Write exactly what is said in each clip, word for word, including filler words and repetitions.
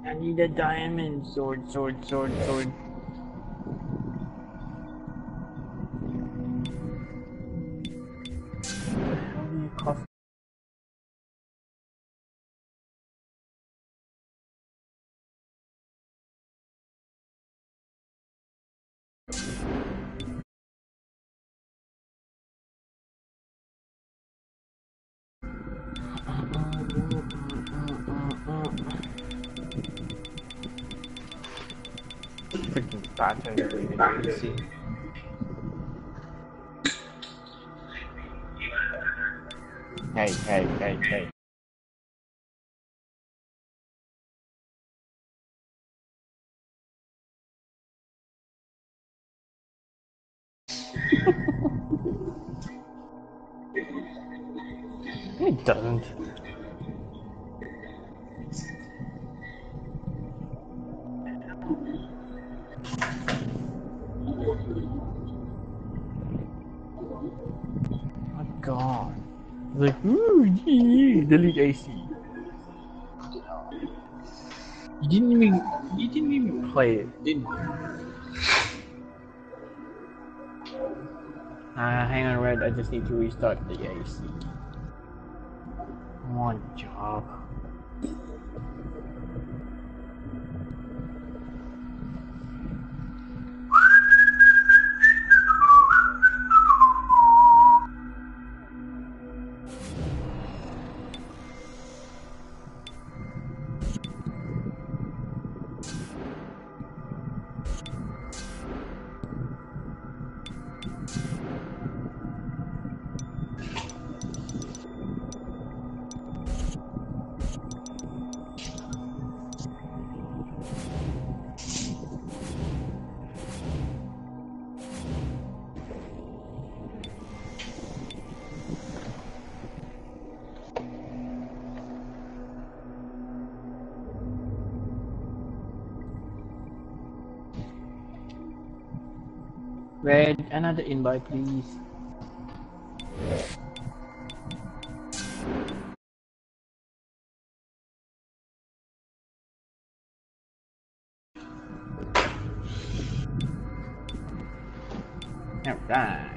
I need a diamond sword, sword, sword, sword. How do you cost? Freaking pattern agency. Hey, hey, hey, hey. It doesn't. My God. It's like, ooh, gee, delete A C. You didn't even, you didn't even play it, did you? Uh, hang on, Red. I just need to restart the A C. One job. Red, another invite, please. Alright.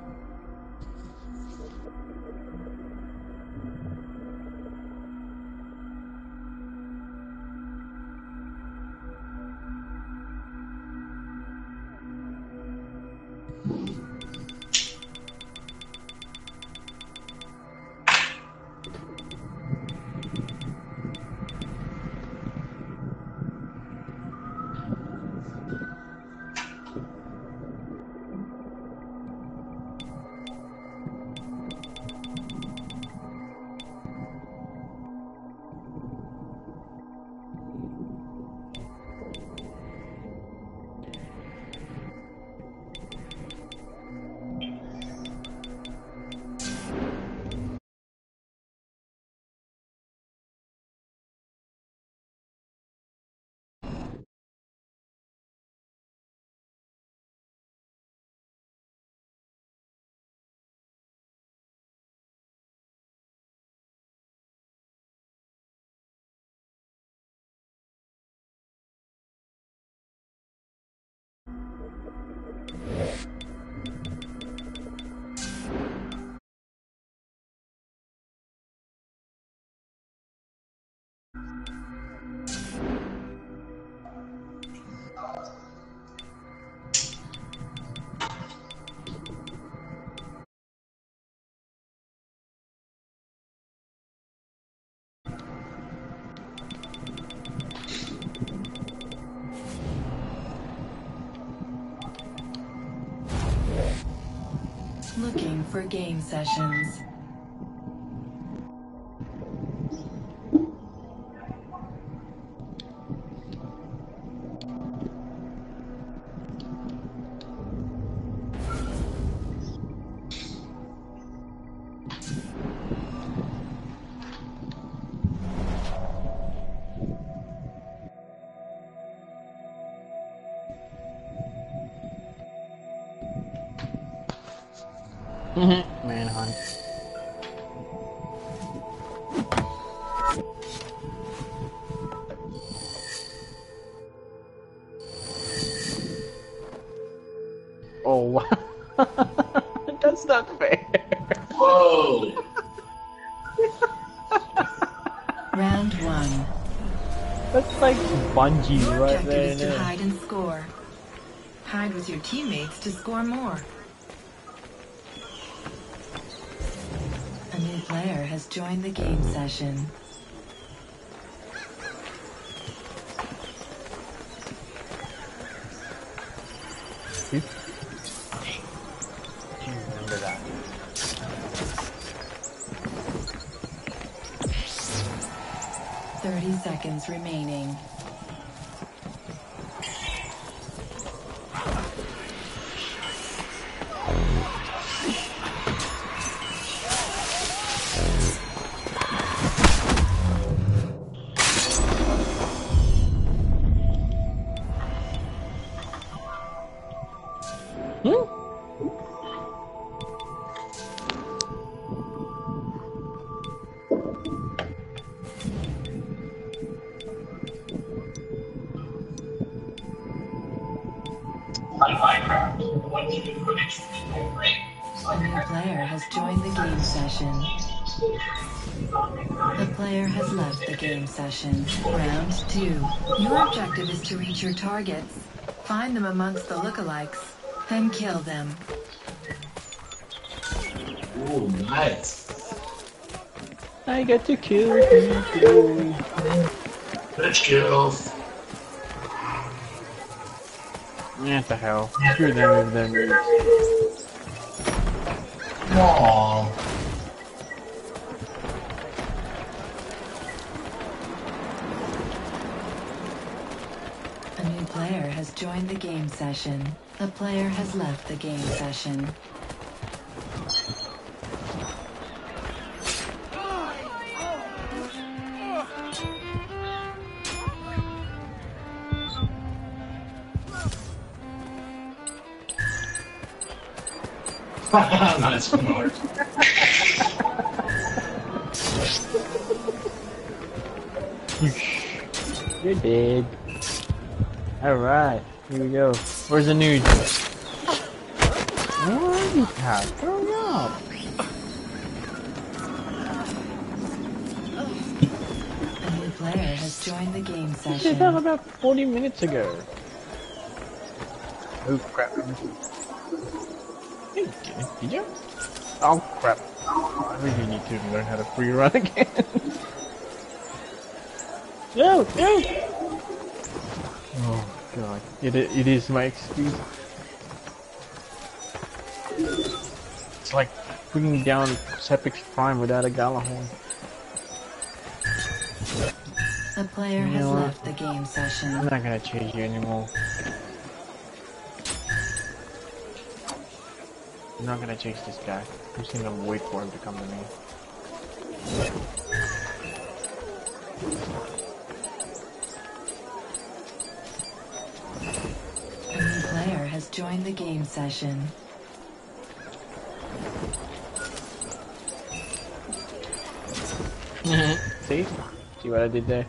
Looking for game sessions. Manhunt. Oh, wow. That's not fair. Whoa! Round one. That's like Bungie Your right objective there. is to there. hide and score. Hide with your teammates to score more. A new player has joined the game session. Remember that. Thirty seconds remaining. A new player has joined the game session. The player has left the game session. Round two. Your objective is to reach your targets. Find them amongst the lookalikes, then kill them. Ooh, nice. I get to kill people. Bitch kills. What the hell? Screw them with them. Aww. A new player has joined the game session. The player has left the game session. Nice smart. You're dead. Alright, here we go. Where's the nude? Where are you, Pat? Throw it up. A new player has joined the game This is session. done about forty minutes ago. Oh crap. Hey, did you? Oh crap. I really need to learn how to free run again. No, no! Oh god. It, it is my excuse. It's like bringing down Sepix Prime without a Galahorn. The player You has know what? left the game I'm session. not gonna chase you anymore. I'm not gonna chase this guy. I'm just gonna wait for him to come to me. A new player has joined the game session. See? See what I did there?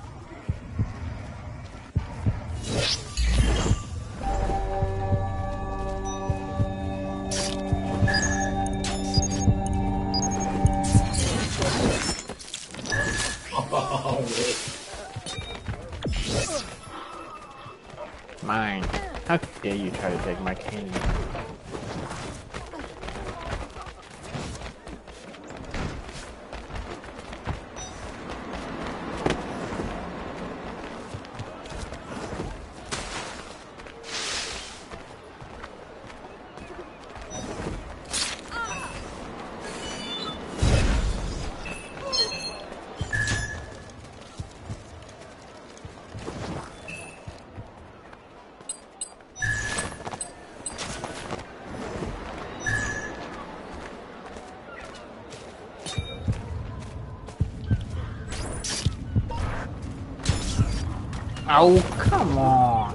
Mine. How dare you try to take my candy? Oh, come on.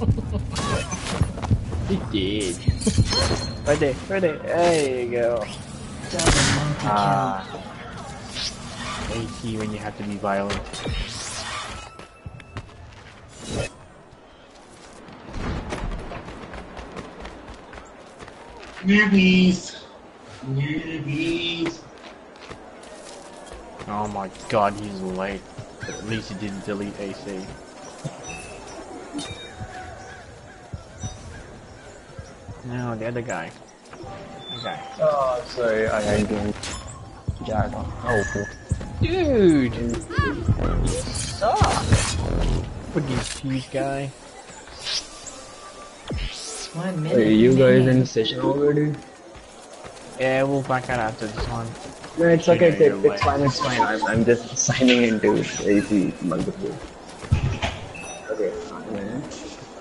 He did. Right there, right there. There you go. Double monkey Ah. AT when you have to be violent. Newbies. Newbies. Oh my god, he's late. But at least he didn't delete A C. No, the other guy. Okay. Oh, sorry, I had to chat on. Oh, Dude! You suck! What do you cheese guy? One minute. wait, you guys in remaining. session already? Yeah, we'll back out after this one. No, it's You okay, know it's, you're it's late. fine, it's fine. I'm, I'm just signing into A C multiple. Okay, one minute.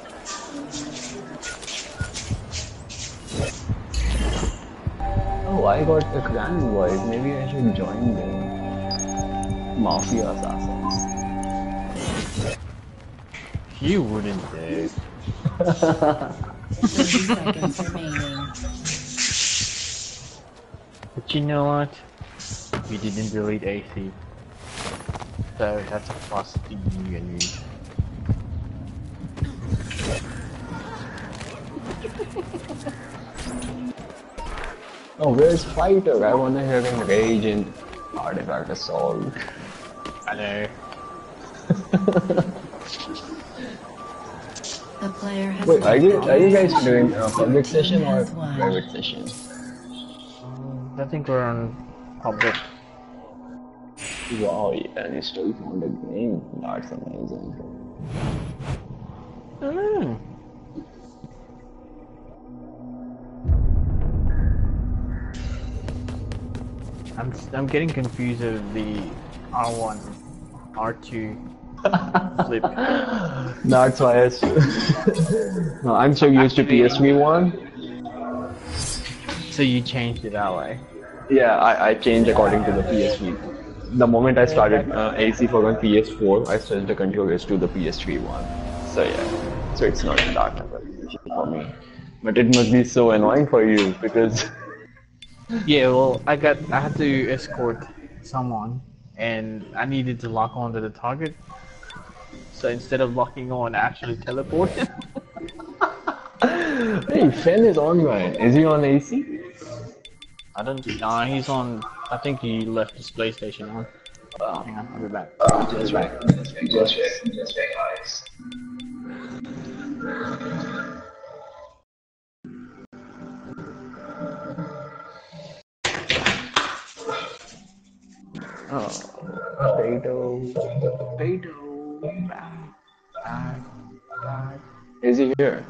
Oh, I got a grand voice. Maybe I should join the Mafia Assassins. You wouldn't do. thirty seconds remaining. But you know what? You didn't delete A C. So that's a plus to you and me. Oh, where's Fighter? I wanna hear him rage in Artifact Assault. I know. The player has Wait, are you left the are you game guys doing session. a public session or Has won. private session? I think we're on public. Wow, yeah, and you still found a game. That's amazing. Mm. I'm I'm getting confused of the R one, R two flip. That's why it's. No, I'm so used to P S V one. So you changed it that way. Yeah, I, I changed according to the P S V. The moment I started uh, A C for my P S four, I switched the controllers to the P S three one. So yeah, so it's not that much of an issue for me. But it must be so annoying for you because. Yeah, well, I got I had to escort someone, and I needed to lock onto the target. So instead of locking on, I actually teleported. Hey, Fen is online. Is he on A C? I don't. Nah, he's on. I think he left his PlayStation on. Oh, Hang on, I'll be back. just right. Just right. Just right. Just right, guys. Oh, potato, potato, back, back, back. Is he here?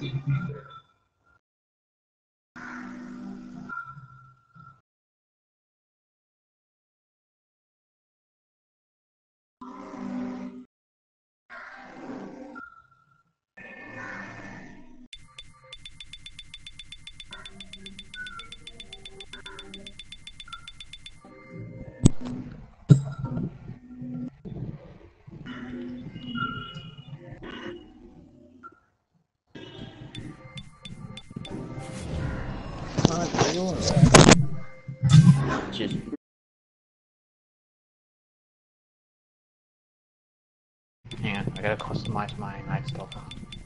Shit. Hang on, I gotta customize my Night Stalker.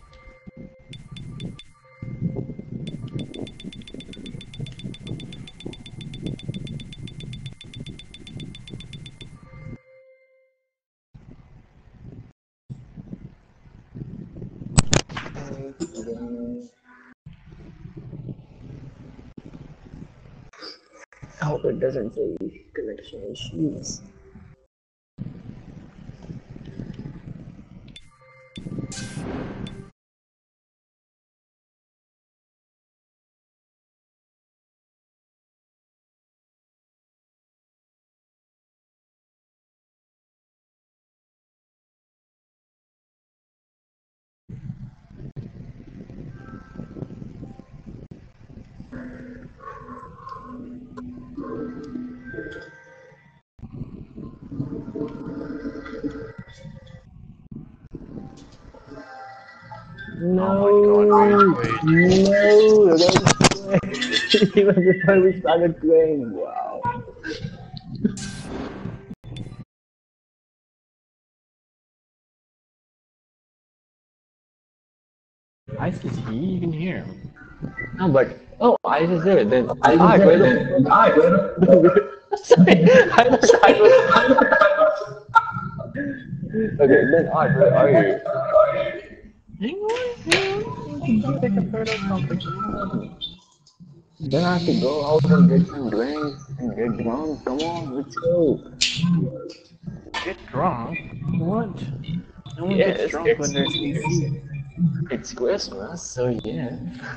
I hope it doesn't say connection issues. No, Oh my god, wait, wait. no, that's even before we started playing. Wow. Ice is he? You can hear him. No, but oh, I just did it. Then I ah, was where there. the I went. sorry, I was I was okay. Then Art, where are you? Hang on, hang on. Just gonna take a photo or something. Then I have to go out and get some drinks and get drunk. Come on, let's go. Get drunk? What? No one gets Yes, drunk when it's there's A C. it's Christmas, so yeah.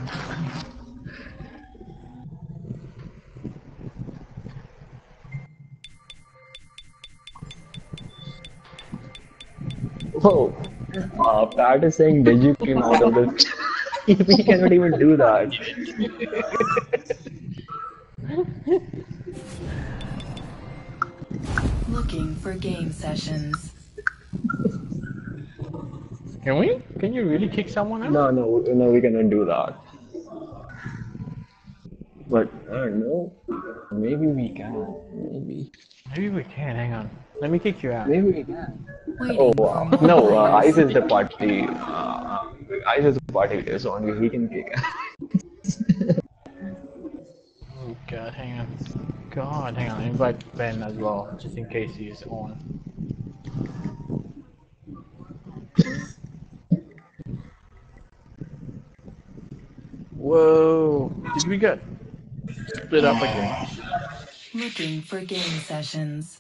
Whoa, uh, Pat is saying Deji came out of the. We cannot even do that. Looking for game sessions. Can we? Can you really kick someone out? No, no, no, we cannot do that. But I don't know. Maybe we can. Maybe. Maybe we can. Hang on. Let me kick you out. Maybe we can. Waiting Oh for wow. more No, uh, players. Ice is the party. Uh, Ice is the party leader, so only he can kick. Oh god, hang on. God, hang on. Invite Ben as well, just in case he is on. Whoa! Did we get split up again? Looking for game sessions.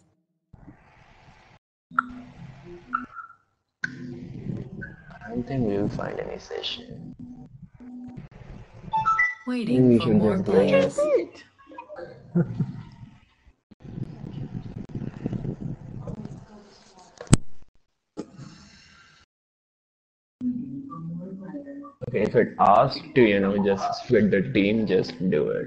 I don't think we'll find any session. Maybe Waiting we for should more just go. players. Okay, if it asks to, you know, just split the team, just do it.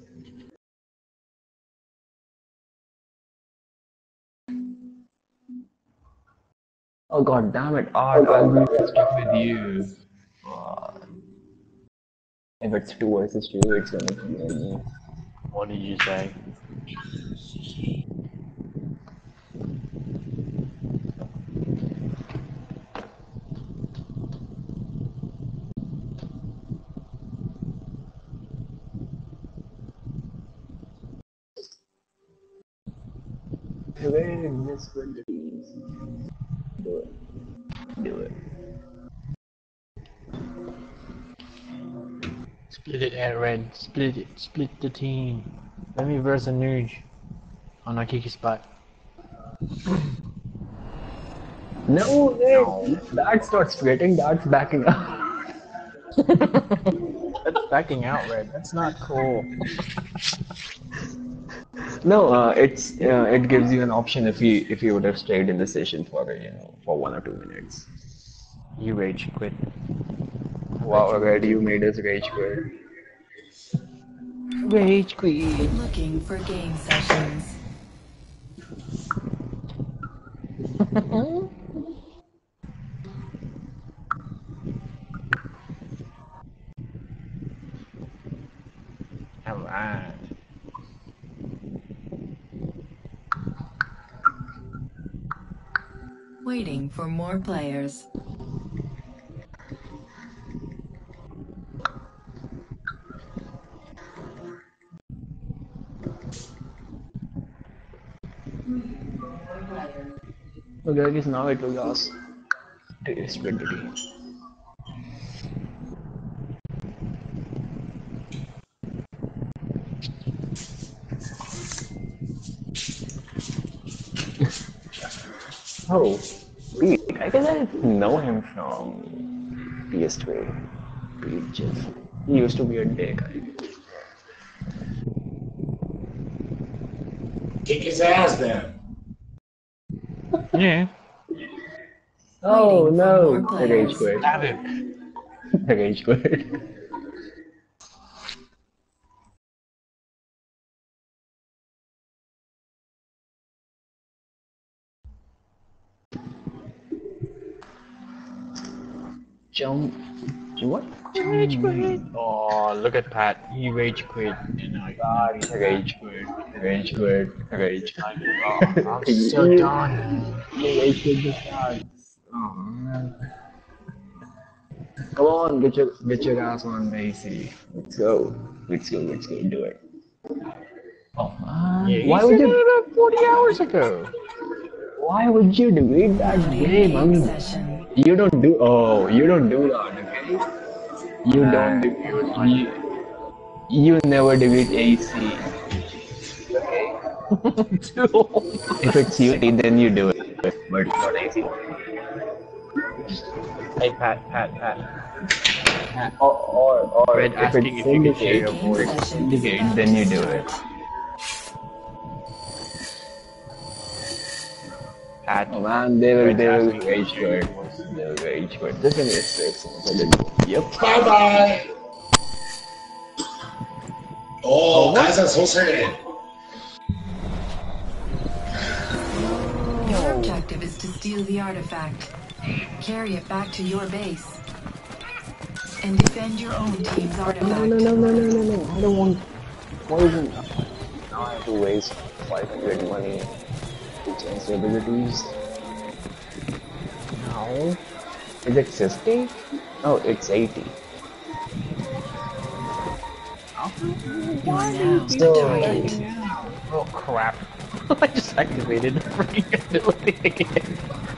Oh god damn it, Art, I'll be stuck with you. Uh, if it's two versus two, it's gonna kill me. What did you say? Wait, just split the teams. Do it. Do it. Split it, Ed Red. Split it. Split the team. Let me verse a Nuge on a Kiki spot. No, wait. That's not splitting, that's backing up. That's backing out, Red. That's not cool. No, uh, it's uh, it gives you an option if you if you would have stayed in the session for you know for one or two minutes. You rage quit. Wow, Red, you made us rage quit. Rage quit. Looking for game sessions. Alright. Waiting for more players. Okay, I guess now it will ask to split the team. Oh, Pete, I guess I know him from P S three. Pete just, he used to be a dick. Kick his ass then. Yeah. Oh Waiting for no, more the players. rage quit. Have it. The rage quit. Jump. What? Rage quit. Oh, look at Pat. He rage quit. And I God, rage quit. Rage quit. Rage quit. Oh, I'm so done. Rage quit the start. Oh man. Come on, get your get your ass on, Macy. Let's go. Let's go. Let's go. Do it. Oh man. Yeah, Why he would said you? it about forty hours ago. Why would you delete that game? I mean, Session. you don't do. Oh, you don't do that, okay? You don't do. You, you never delete A C. Okay. If it's U T, then you do it, but not A C. Hey, Pat, Pat, Pat. Or, or, or Red if asking it's if you can share syndicate, your voice. syndicate, then you do it. Pat. Oh man, they will, Red they will asking rage if you can share quit. your voice. They will rage quit. Just give me a six. Yep. Bye bye. Oh, 가사 소설해. Your objective is to steal the artifact, carry it back to your base, and defend your own team's artifact. No, no, no, no, no, no, no. I don't want poison. Now I have to waste five hundred money to change the abilities. No. Is it fifty? Oh, it's eighty. You are now the So- target. Oh crap. I just activated the freaking ability again.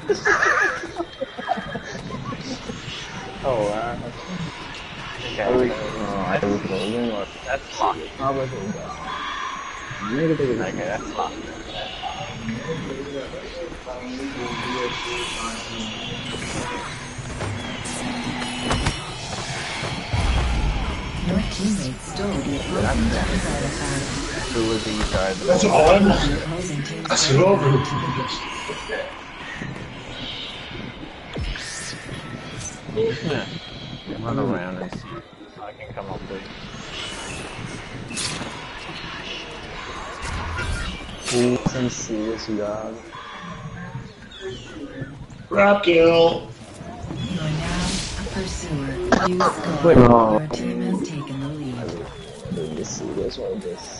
Oh wow. Are we, Okay. uh, are we closing or? That's locked. How about that? Negative. Okay, that's locked. Your teammates stole the opposing team's artifact. Who was these guys? That's on. The opposing team's That's over. Yeah. Run around and see what I can come up with. Who's some serious guy? Grab kill. You are now a pursuer. You score. Wait, no. Your team has taken the lead. Is this serious or this?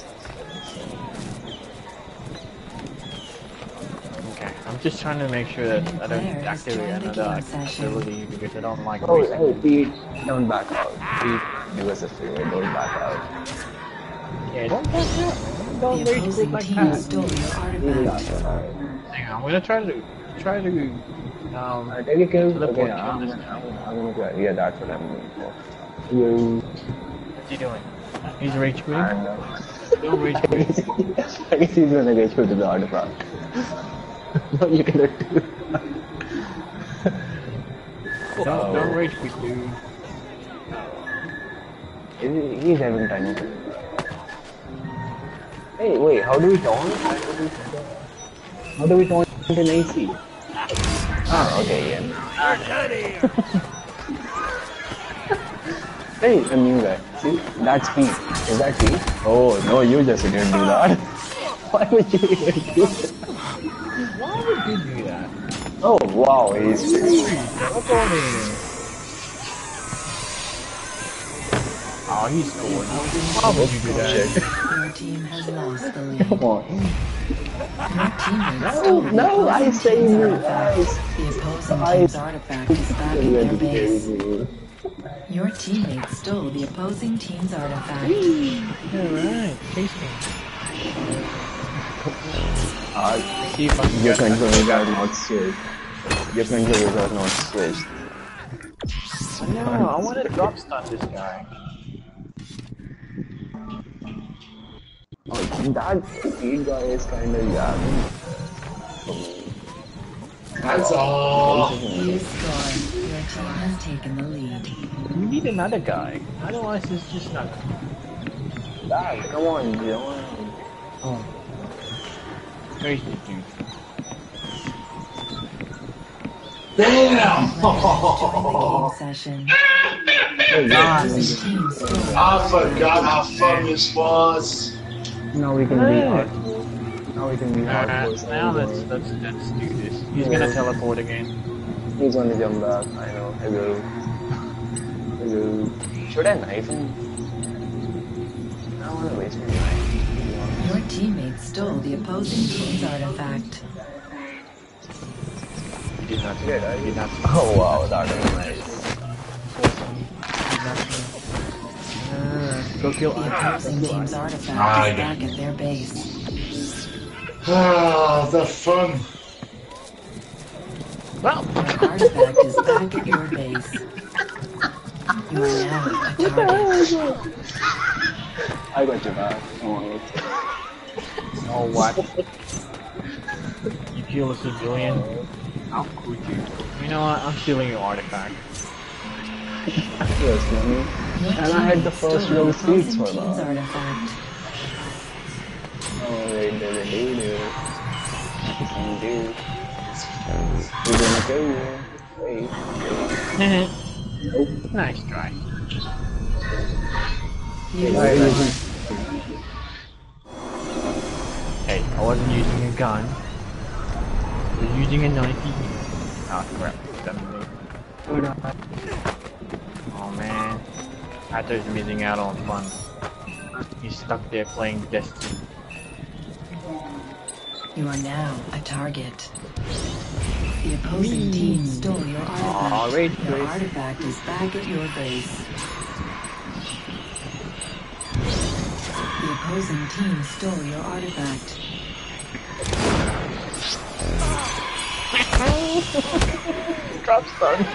Okay, I'm just trying to make sure that I don't Player has activate joined the another game session. ability because I don't like Oh, racing. hey, Pete, don't back out. Pete, do us a favor, don't back out. Yeah, don't back out. The Don't rage quit opposing like team that. stole your artifact. Hang on, I'm gonna try to try to um. Alright, take a kill. Teleport Okay, kill I'm this gonna, I'm gonna, I'm gonna try. Yeah, that's what I'm looking for. You. What's he doing? He's rage quitting. I know. Don't rage quit. I guess he's gonna get you to the artifact. No, you cannot do Don't, don't rage quit, dude. He- He's having time. Hey, wait, how do we taunt? How do we taunt in A C? Ah, okay, yeah. Hey, a new guy. See, that's Pete. Is that Pete? Oh, no, you just didn't do that. Why would you even do that? Why would you do that? Oh, wow, he's What's going on? Oh, he scored. Why would you do that? Your team has lost the lead. Come on. Your teammates No, stole the no, I opposing say team's you artifact. guys. The opposing I- team's artifact is back at their base. Crazy. Your teammates stole the opposing team's artifact. Alright, chase me. Uh, See if I can your get that. controllers are not switched. Your controllers are not switched. No, I want to drop stun this guy. Oh, that speed guy is kind of yapping. That's all. You score. Your team has taken the lead. We need another guy. Otherwise, it's just not. Dad, come on, John. Oh. Where's the dude? Damn. Join the game session. Hey, God. Opposing team stole. I forgot how fun this was. now we can be Hey. hard. Now we can be hard. Alright, now let's, let's let's do this. He's gonna teleport again. He's gonna jump back. I know. Hello. Hello. Should I knife him? I don't wanna waste my knife. Your teammates stole the opposing team's artifact. He did not do that. He did not. Oh wow, that was nice. awesome. Uh, go kill The Ice. opposing team's artifact I is back at their base. Ah, the fun. Well, Your artifact is back at your base. You are now a target. I got your back. Don't worry. oh what? You kill a civilian? How could you? You know what? I'm stealing your artifact. Yes, man. Your And I had the teammate first stole row the seats opposing for team's that. artifact. Oh, wait, there, there, there, there. What can you do? We're gonna kill you. Wait. Nope. Nice try. You Why are you score. using- Hey, I wasn't using a gun. I was using a knife. Oh crap. Definitely. Oh man. Arthur's missing out on fun. He's stuck there playing Destiny. You are now a target. The opposing team stole your artifact. Aw, rage your quit. artifact is back at your base. The opposing team stole your artifact. Drop stun.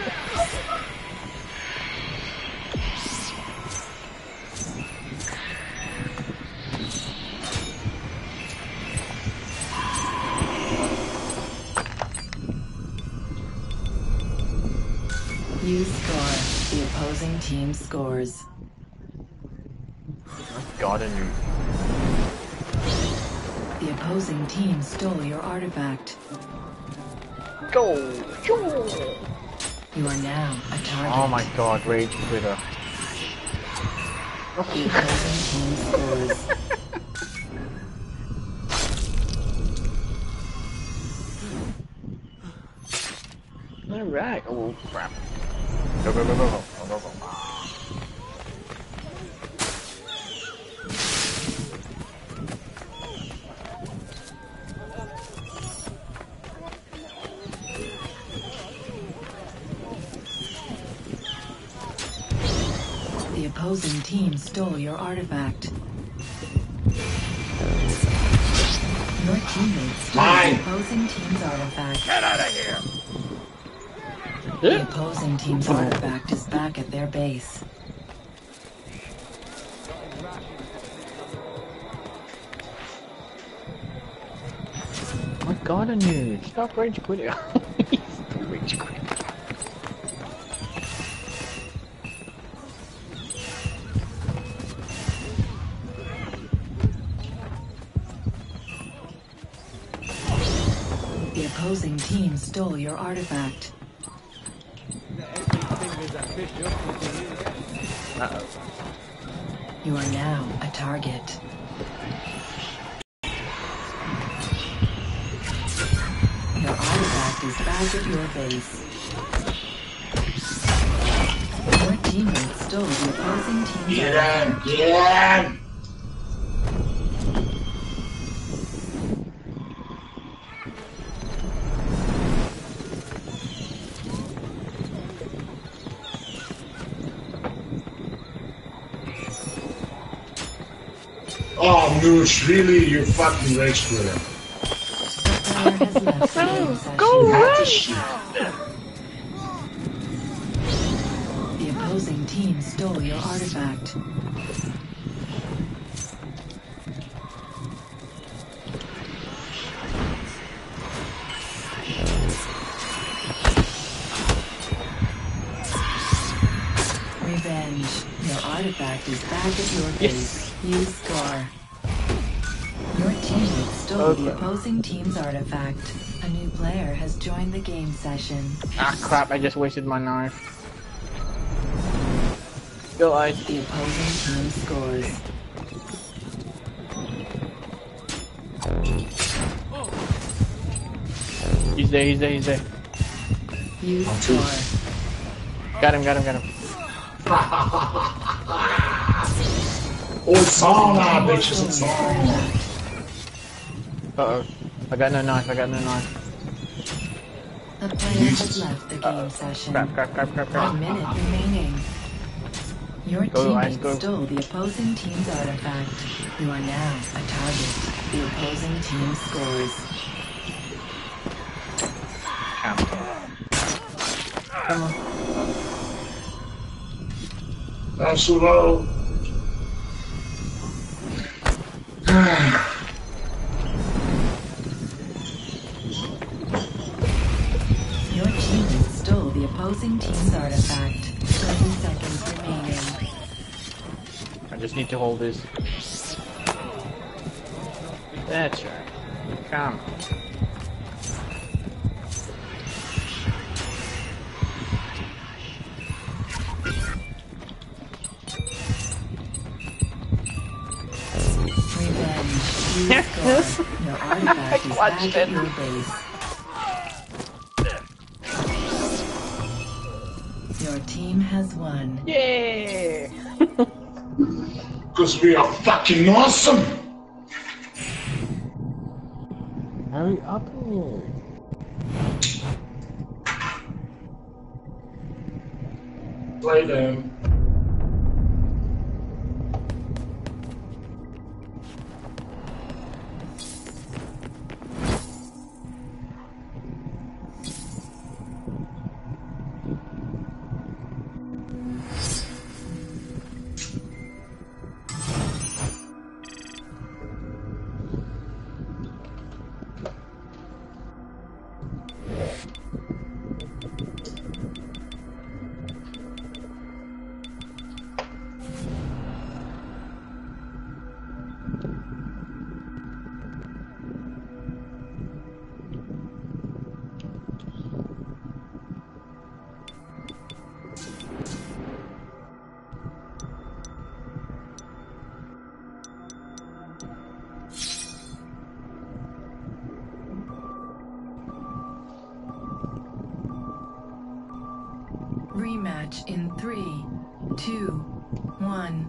You score. The opposing team scores. God, I knew. The opposing team stole your artifact. Go! You are now a target. Oh my god, rage quitter. The opposing team scores. Alright. Oh crap. Go, go, go, go, go. Go, go, go. The opposing team stole your artifact. Your teammates stole Mine. the opposing team's artifact. Get out of here! The opposing team's artifact is back at their base. My god, I knew. Stop rage quitting. Stop rage quitting. The opposing team stole your artifact. Uh-oh. You are now a target. Your artifact is back at your base. Your teammates stole the opposing team's Get artifact. him! Get him! Oh, Noosh, really? You fucking rage quitter. Player has left the game session. That's a shit. The opposing team stole your artifact. Revenge. Your artifact is back at your base. You score. Your teammates stole the Okay. opposing team's artifact. A new player has joined the game session. Ah crap, I just wasted my knife. Go Ice. The opposing team scores. He's there, he's there, he's there. You Oh, two. score. Got him, got him, got him. Oh, it's on now, bitches. It's on. Uh oh. I got no knife, I got no knife. A player has left the game session. Crap, crap, crap, crap, A crap. minute remaining. Your Go, Ice, teammate go. stole the opposing team's artifact. You are now a target. The opposing team scores. Come on. That's so low. Your teammate stole the opposing team's artifact. thirty seconds remaining. I just need to hold this. That's right. Come on. Revenge. You score. Your artifact is back at your base. Your team has won. Yeah! Because we are fucking awesome. Hurry up here. Play them. Rematch in three, two, one.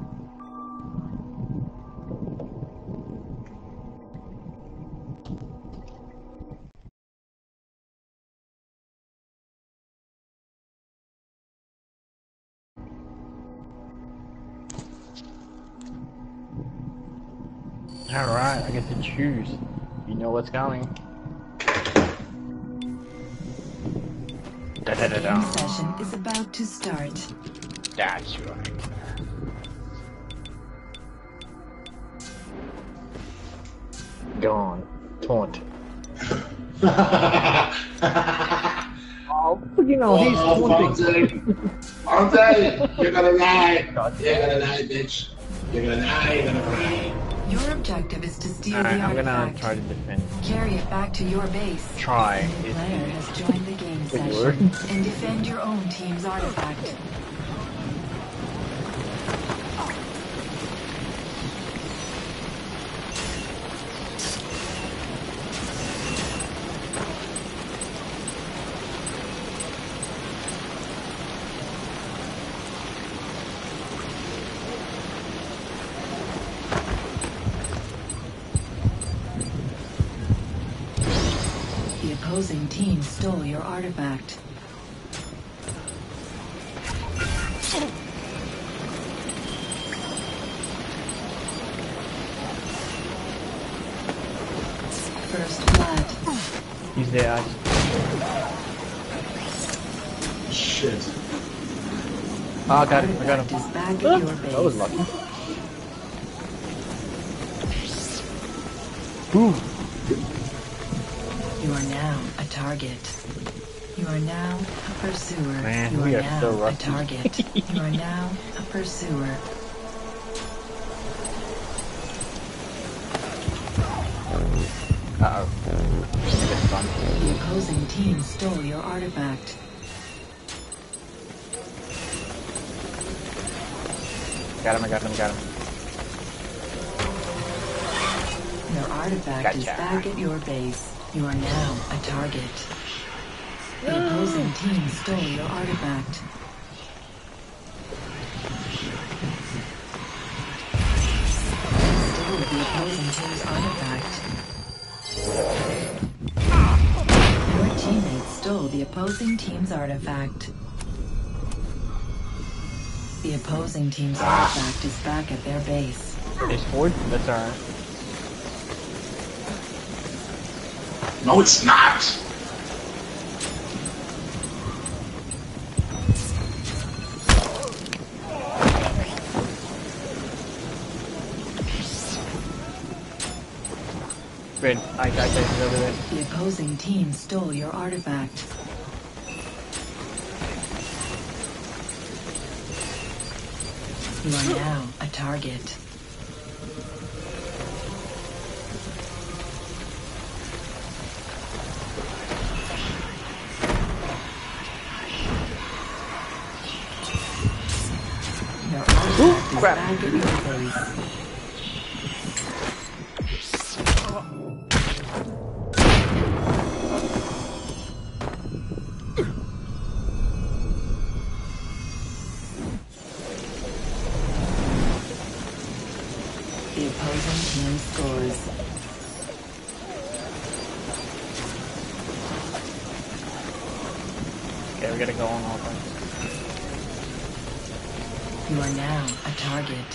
Alright, I get to choose. You know what's coming. Da da da Game da. session is about to start. That's right. Gone. Taunt. Oh, you know, he's Oh, taunting. Fonte. Fonte, you're gonna die. God You're damn. gonna die, bitch. You're gonna die, you're gonna cry. Your objective is to steal Alright, the I'm gonna artifact. try to defend. Carry it back to your base. Try. A new If player has joined the game Good session. word. And defend your own team's artifact. The opposing team stole your artifact. First blood. he's there, Ice. Shit. Oh, I got him, I got Artifact him. is back at Ah, your base. that was lucky. Ooh. You are now a target. You are now a pursuer. Man, you we are are now so a rusty. target. You are now a pursuer. Uh-oh. Get stunned. The opposing team stole your artifact. Got him, I got him, got him. Your artifact is Gotcha. back at your base. You are now a target. The opposing team stole your artifact. Stole the opposing team's artifact. Your teammates stole stole the opposing team's artifact. The opposing team's artifact is back at their base. They scored? That's alright. No, it's not. Red, I got guys over there. The opposing team stole your artifact. You are now a target. Your artifact is crap. back at your base. The opposing team scores. Okay, we gotta go on offense. You are now a target.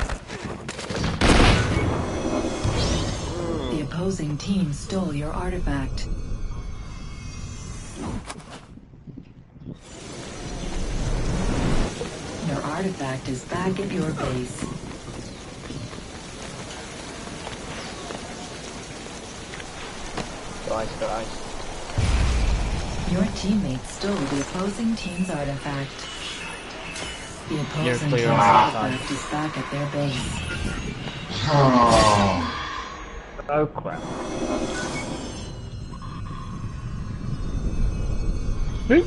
The opposing team stole your artifact. Your artifact is back at your base. Go ice, go ice. Your teammates stole the opposing team's artifact. The opposing clear team's on that artifact is back at their base. Oh. Oh crap. Boop.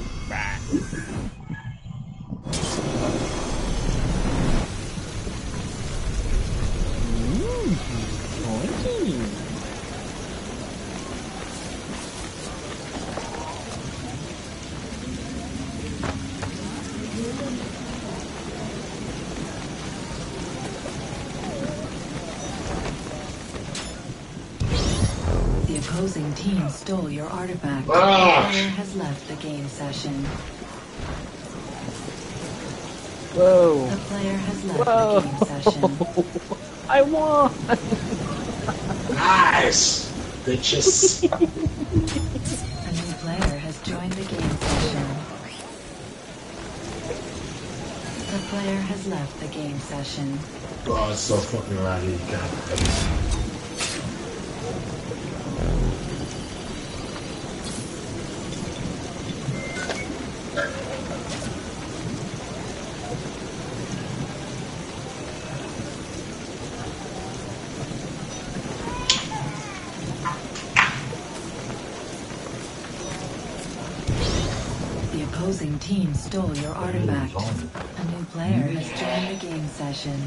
The opposing team stole your artifact. Ah. The player has left the game session. Whoa. The player has left Whoa. the game session. I won. Nice. Bitches. A new player has joined the game session. The player has left the game session. Oh, it's so fucking rowdy. God damn it. The opposing team stole your artifact. A new player has joined the game session.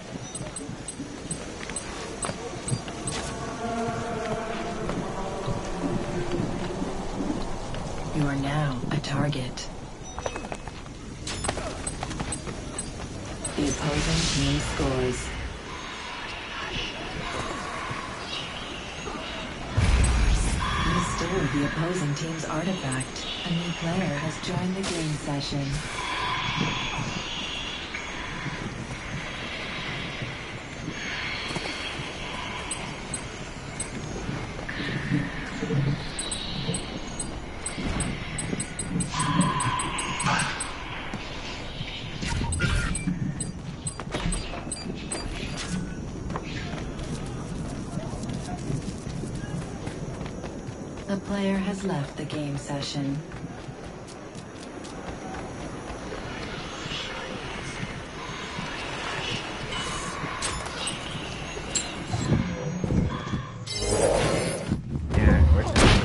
You are now a target. The opposing team scores. You stole the opposing team's artifact. A new player has joined the game session. The player has left the game session. Yeah, we're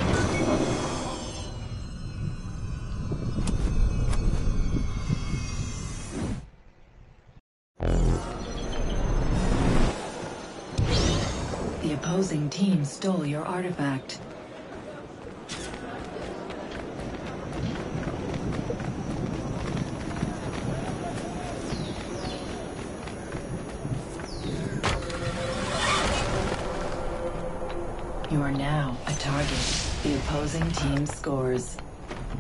The opposing team stole your artifact. You are now a target. The opposing team scores.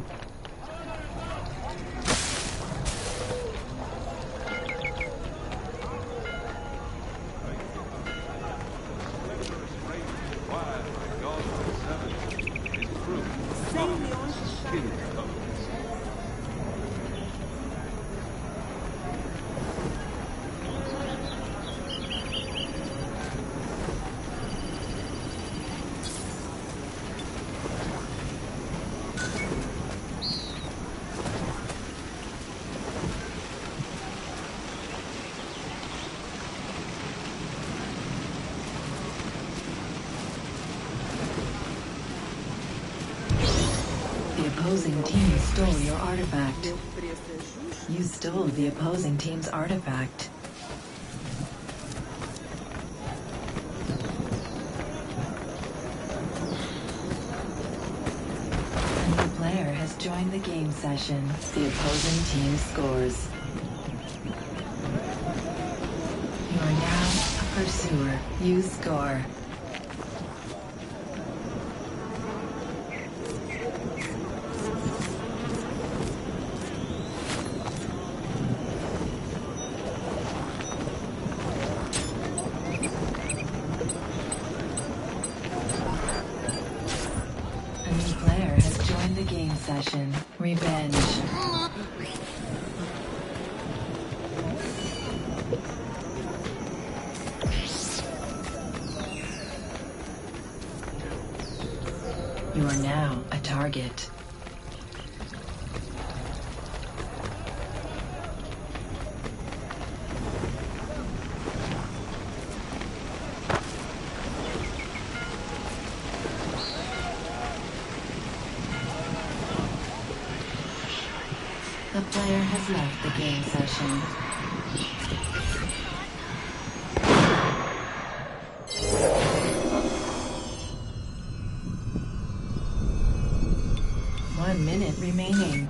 opposing team stole your artifact. You stole the opposing team's artifact. A new player has joined the game session. The opposing team scores. You are now a pursuer. You score. Session. Revenge. You are now a target. The player has left the game session. One minute remaining.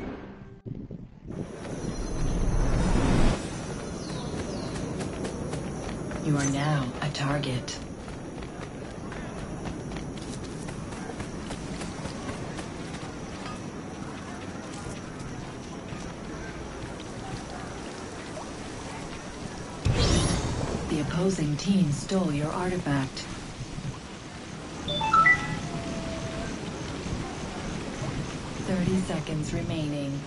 You are now a target. The opposing team stole your artifact. Thirty seconds remaining.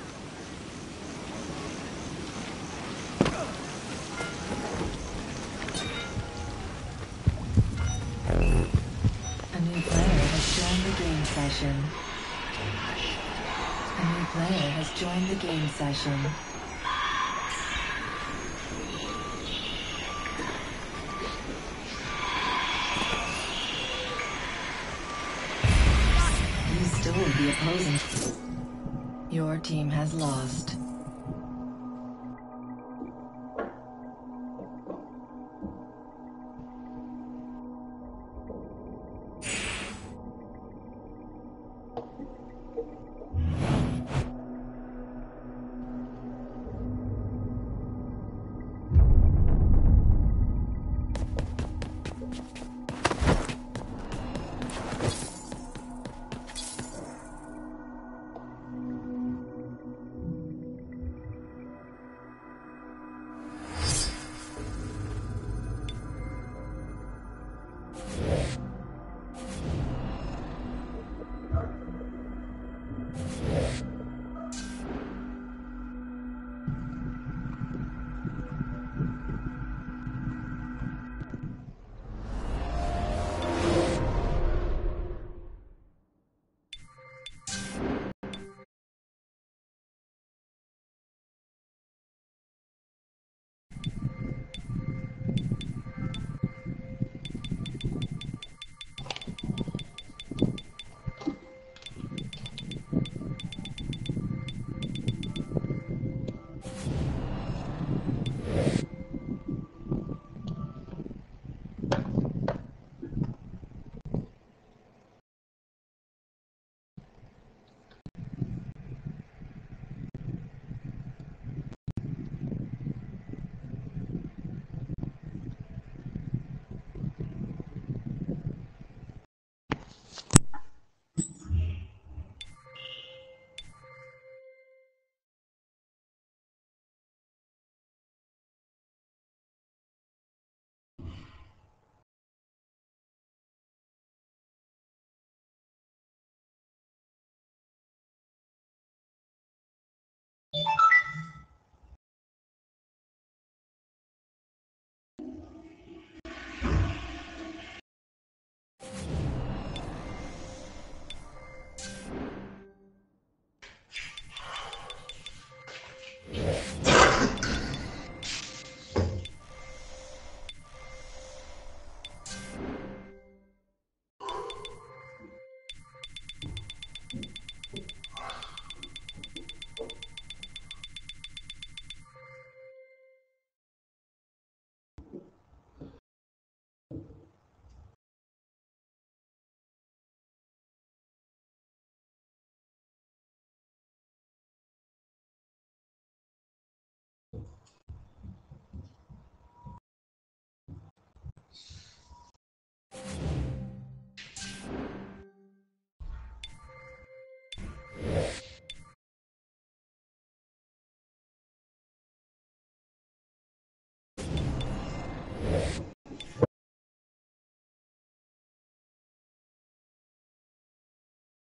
A new player has joined the game session. A new player has joined the game session. The opposing. Your team has lost.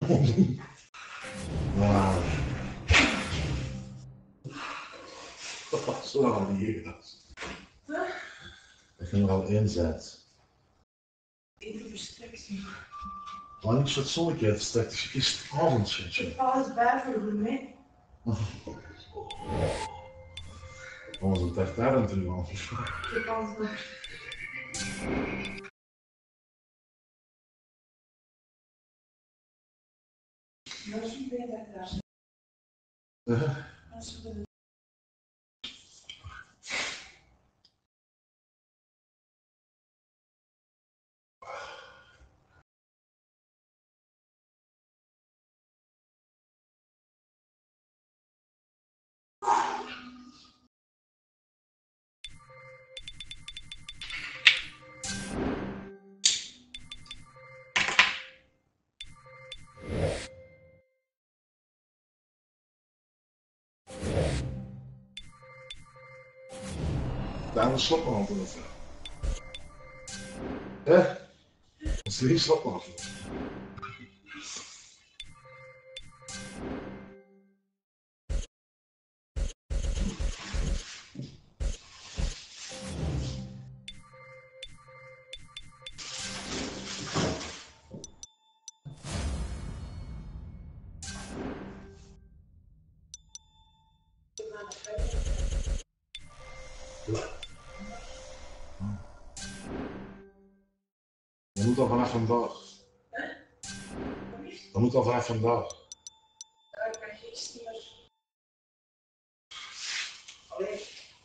Nou, zo al die dat. Ik ging er al inzet. Wanneer is het zonnetje verstrekt? Het is het avondje. Ik val het bij voor de mee. Dat was een tartare natuurlijk. Ik kan het. Dat is niet beter daar. Dat is de Daar een slappenhand in. Hè? Dat is geen slappenhand. Dat moet al vanaf vandaag. Dat moet al vanaf vandaag. Ik kan geen stier. Allee.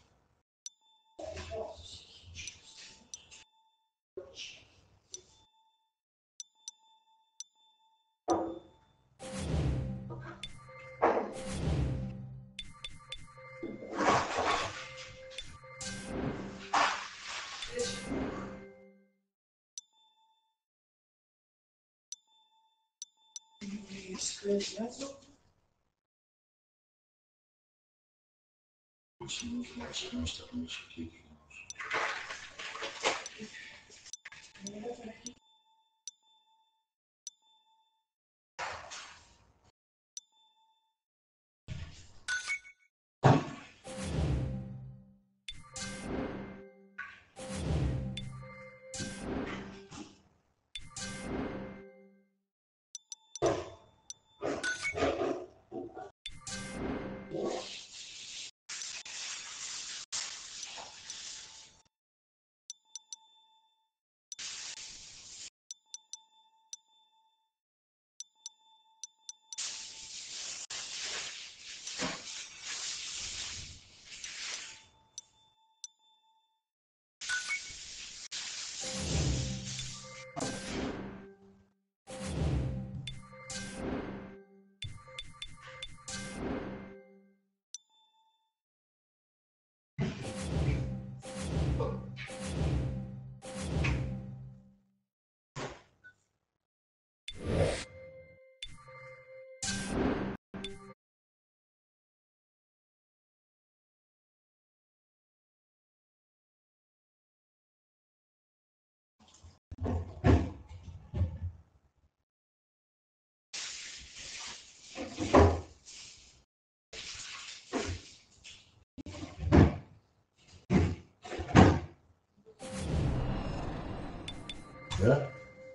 Ja?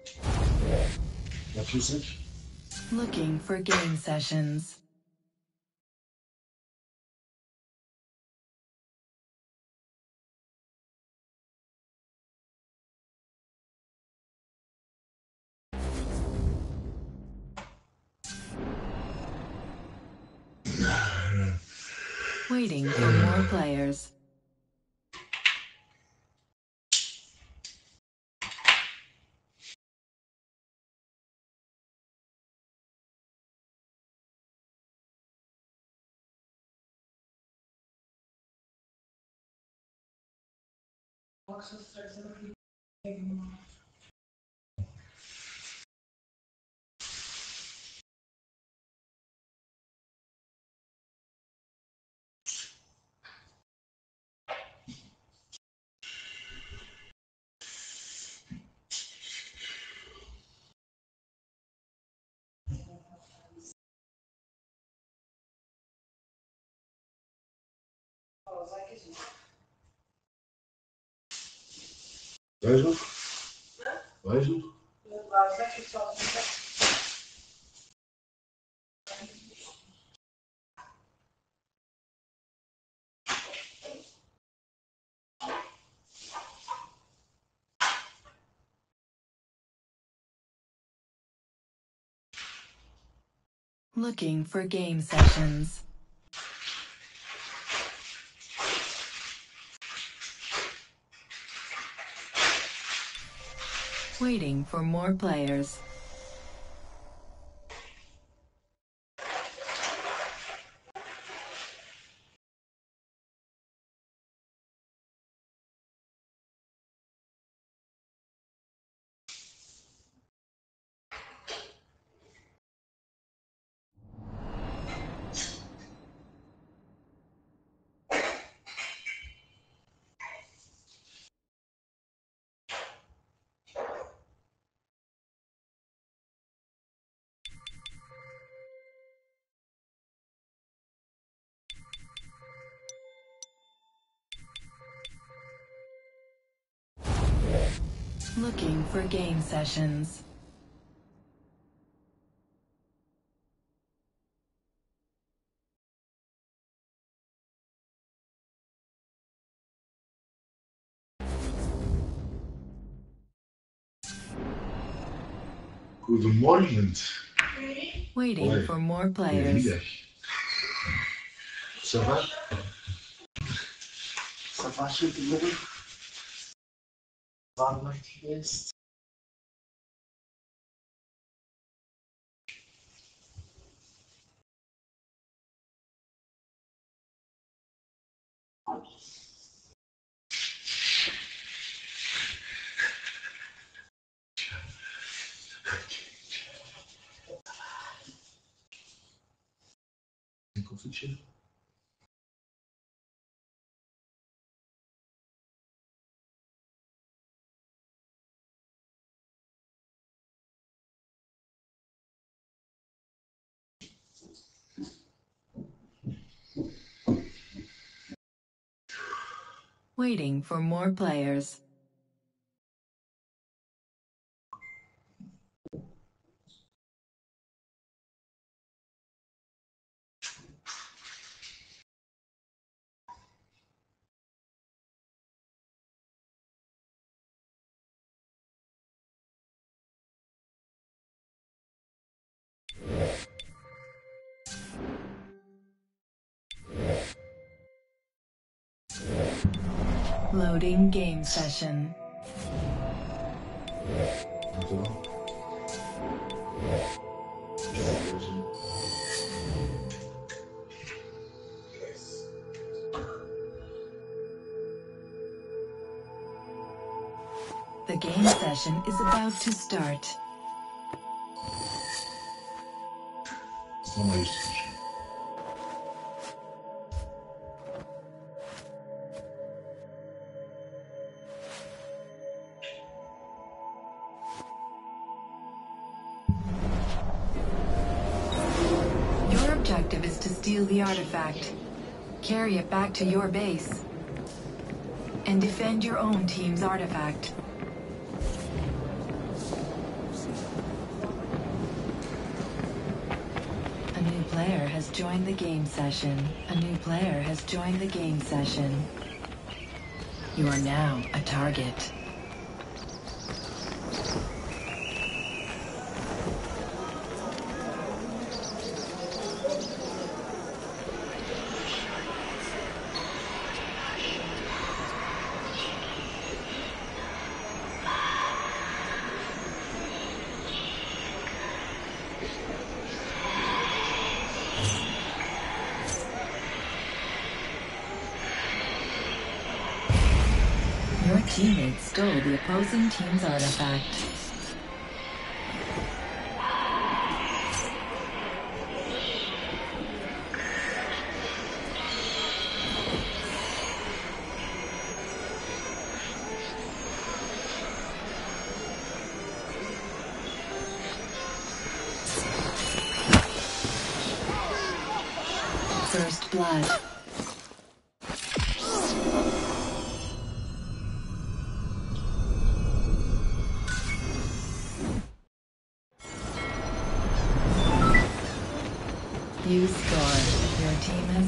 Wat is het? Looking for game sessions. Waiting for more players. Wij zo? Wij zo? Looking for game sessions. Waiting for more players. Looking for game sessions. Goedemorgen. Waiting Hoi. for more players. Goedemiddag. Ça va? Ça va, goedemiddag? Warm nacht geweest? Een koffietje? Waiting for more players. Loading game session. Dankjewel. The game session is about to start. Het is nog maar eens. Your objective is to steal the artifact, carry it back to your base, and defend your own team's artifact. A new player has joined the game session. A new player has joined the game session. You are now a target. Your teammates stole the opposing team's artifact. First blood.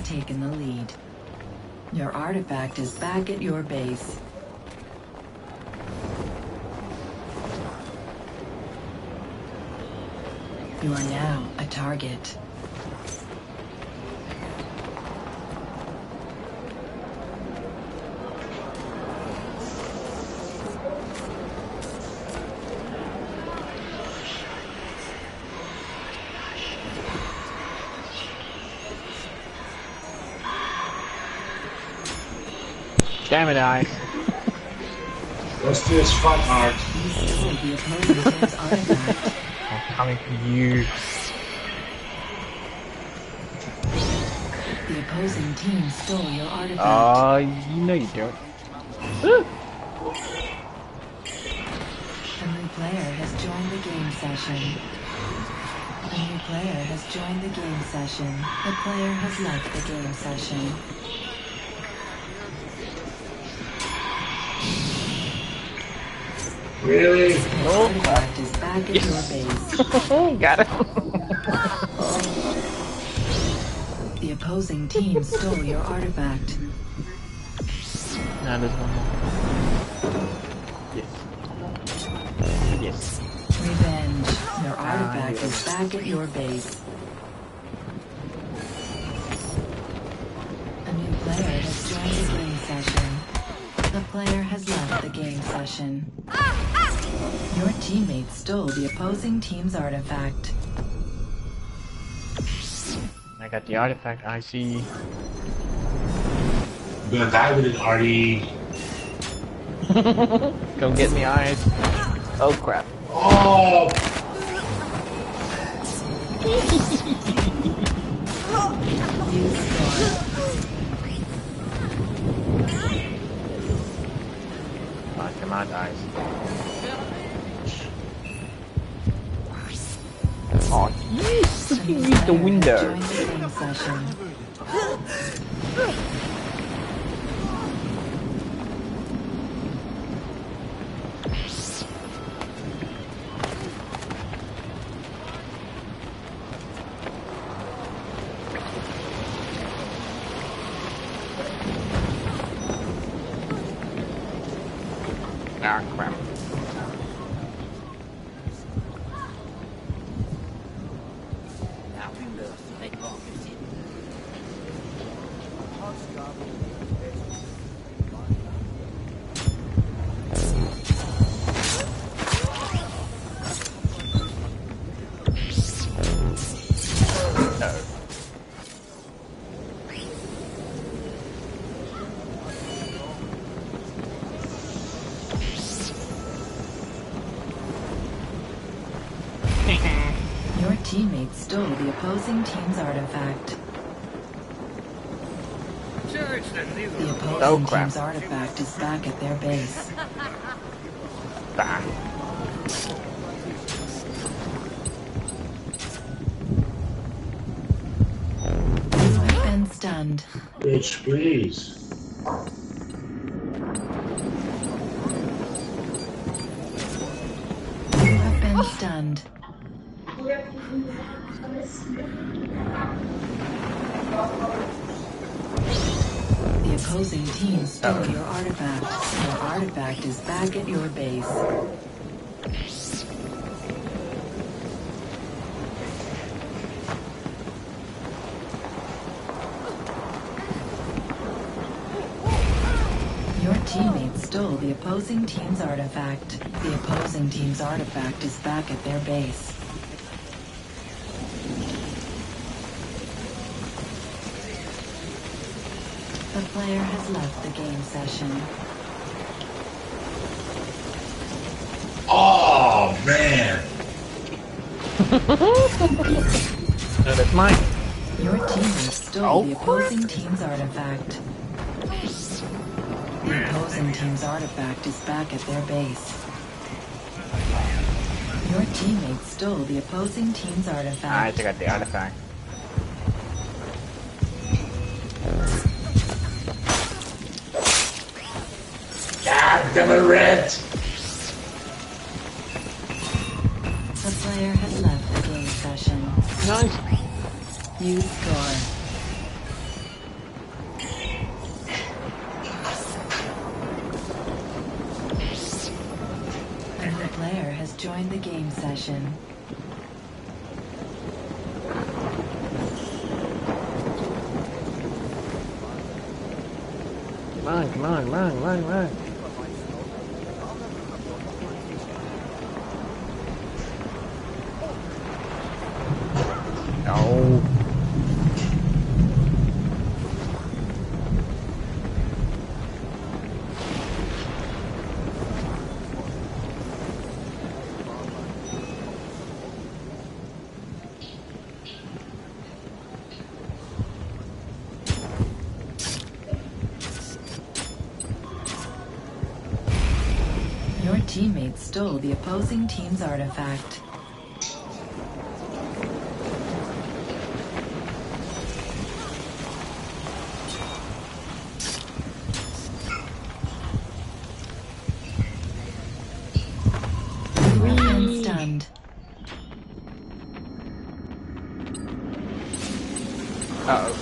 taken the lead. Your artifact is back at your base. You are now a target. Damn it, Ice. Let's do this fun art. You stole the opposing team's artifact. I'm coming for you. The opposing team stole your artifact. Oh, you know you don't. A new player has joined the game session. A new player has joined the game session. The player has left the game session. Really? Your artifact is back at your base. Got it. The opposing team stole your artifact. Now there's one more. Yes. Yes. Revenge. Your artifact yes. is back at your base. A new player has joined the game session. The player has left the game session. Your teammate stole the opposing team's artifact. I got the artifact, I see. I'm gonna die with it, Artie. Come get me, Ice. Oh crap. Oh! You score. Oh, come on, Ice. Oh, yes! A new Use the player has window. joined the game session. Ah, crap. No. Your teammate stole the opposing team's artifact. The opposing Oh, crap. team's artifact is back at their base. Bah. You have been stunned. Bitch, please. You have been stunned. The opposing team stole your artifact. Your artifact is back at your base. Your teammate stole the opposing team's artifact. The opposing team's artifact is back at their base. The player has left the game session. Oh, man. No, that's mine. Your teammate stole Oh, the opposing team's artifact. The opposing team's artifact is back at their base. Your teammate stole the opposing team's I artifact. got the artifact. God damn it, Red. The player has left the game session. Nice. You score. joined the game session. Come on, come on, come on, come on, come on. No. Your teammate stole the opposing team's artifact. You have been stunned. Uh-oh.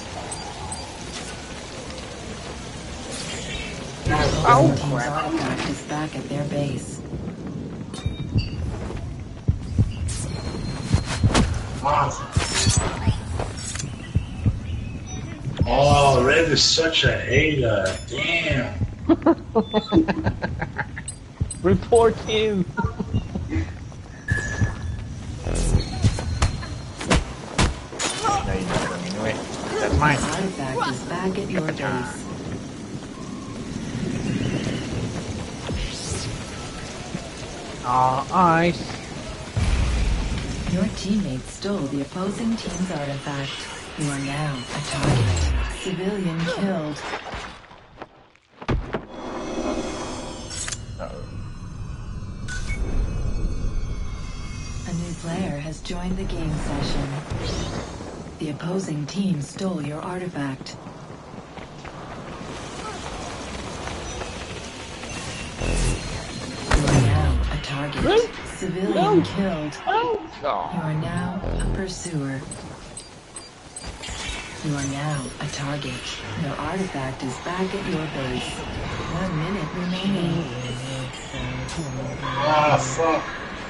Oh, team's artifact is back at their base. Oh, Red is such a hater. Damn. Report him. No, you're not going anyway. That's mine. The artifact is back at your base. Aw, ice. Your teammate stole the opposing team's artifact. You are now a target. Civilian killed. Uh-oh. A new player has joined the game session. The opposing team stole your artifact. You are now a target. Civilian killed. Oh. You are now a pursuer. You are now a target. Your artifact is back at your base. One minute remaining. Ah, fuck.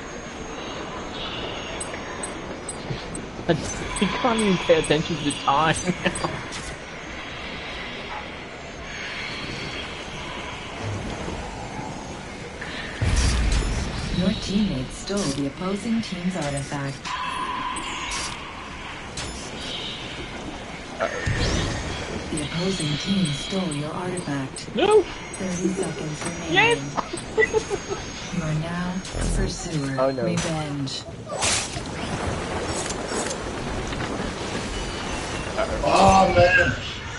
He can't even pay attention to the time. Your teammate stole the opposing team's artifact. The opposing team stole your artifact. No. thirty seconds remaining. Yes. You are now a pursuer. Oh, no. Revenge. Oh, man.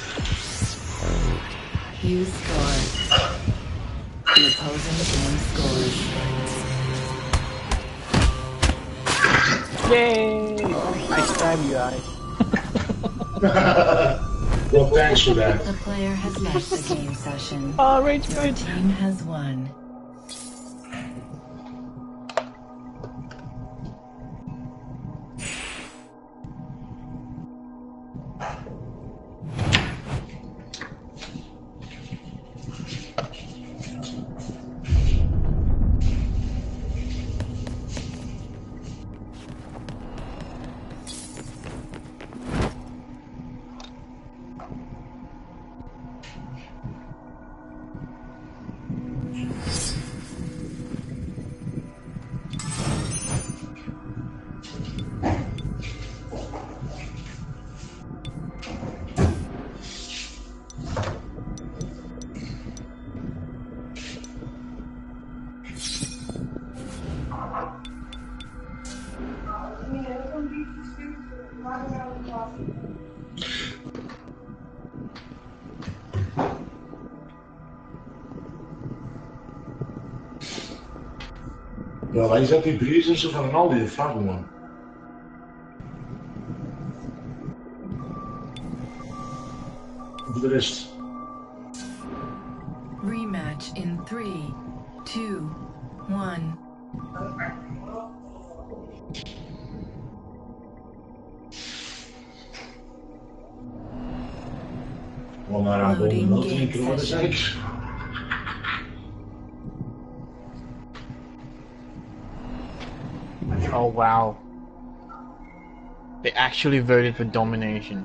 You score. The opposing team scores. Yay! I stabbed you, I. Well, thanks for that. The player has left the game session. Oh, rage Your quit. team has won. Ja, wij zetten die bezig van een al die vragen, man. Voor de rest. Rematch in three, two, one. Wel naar een boven dat drinken, wat is eigenlijk? Oh wow. They actually voted for domination.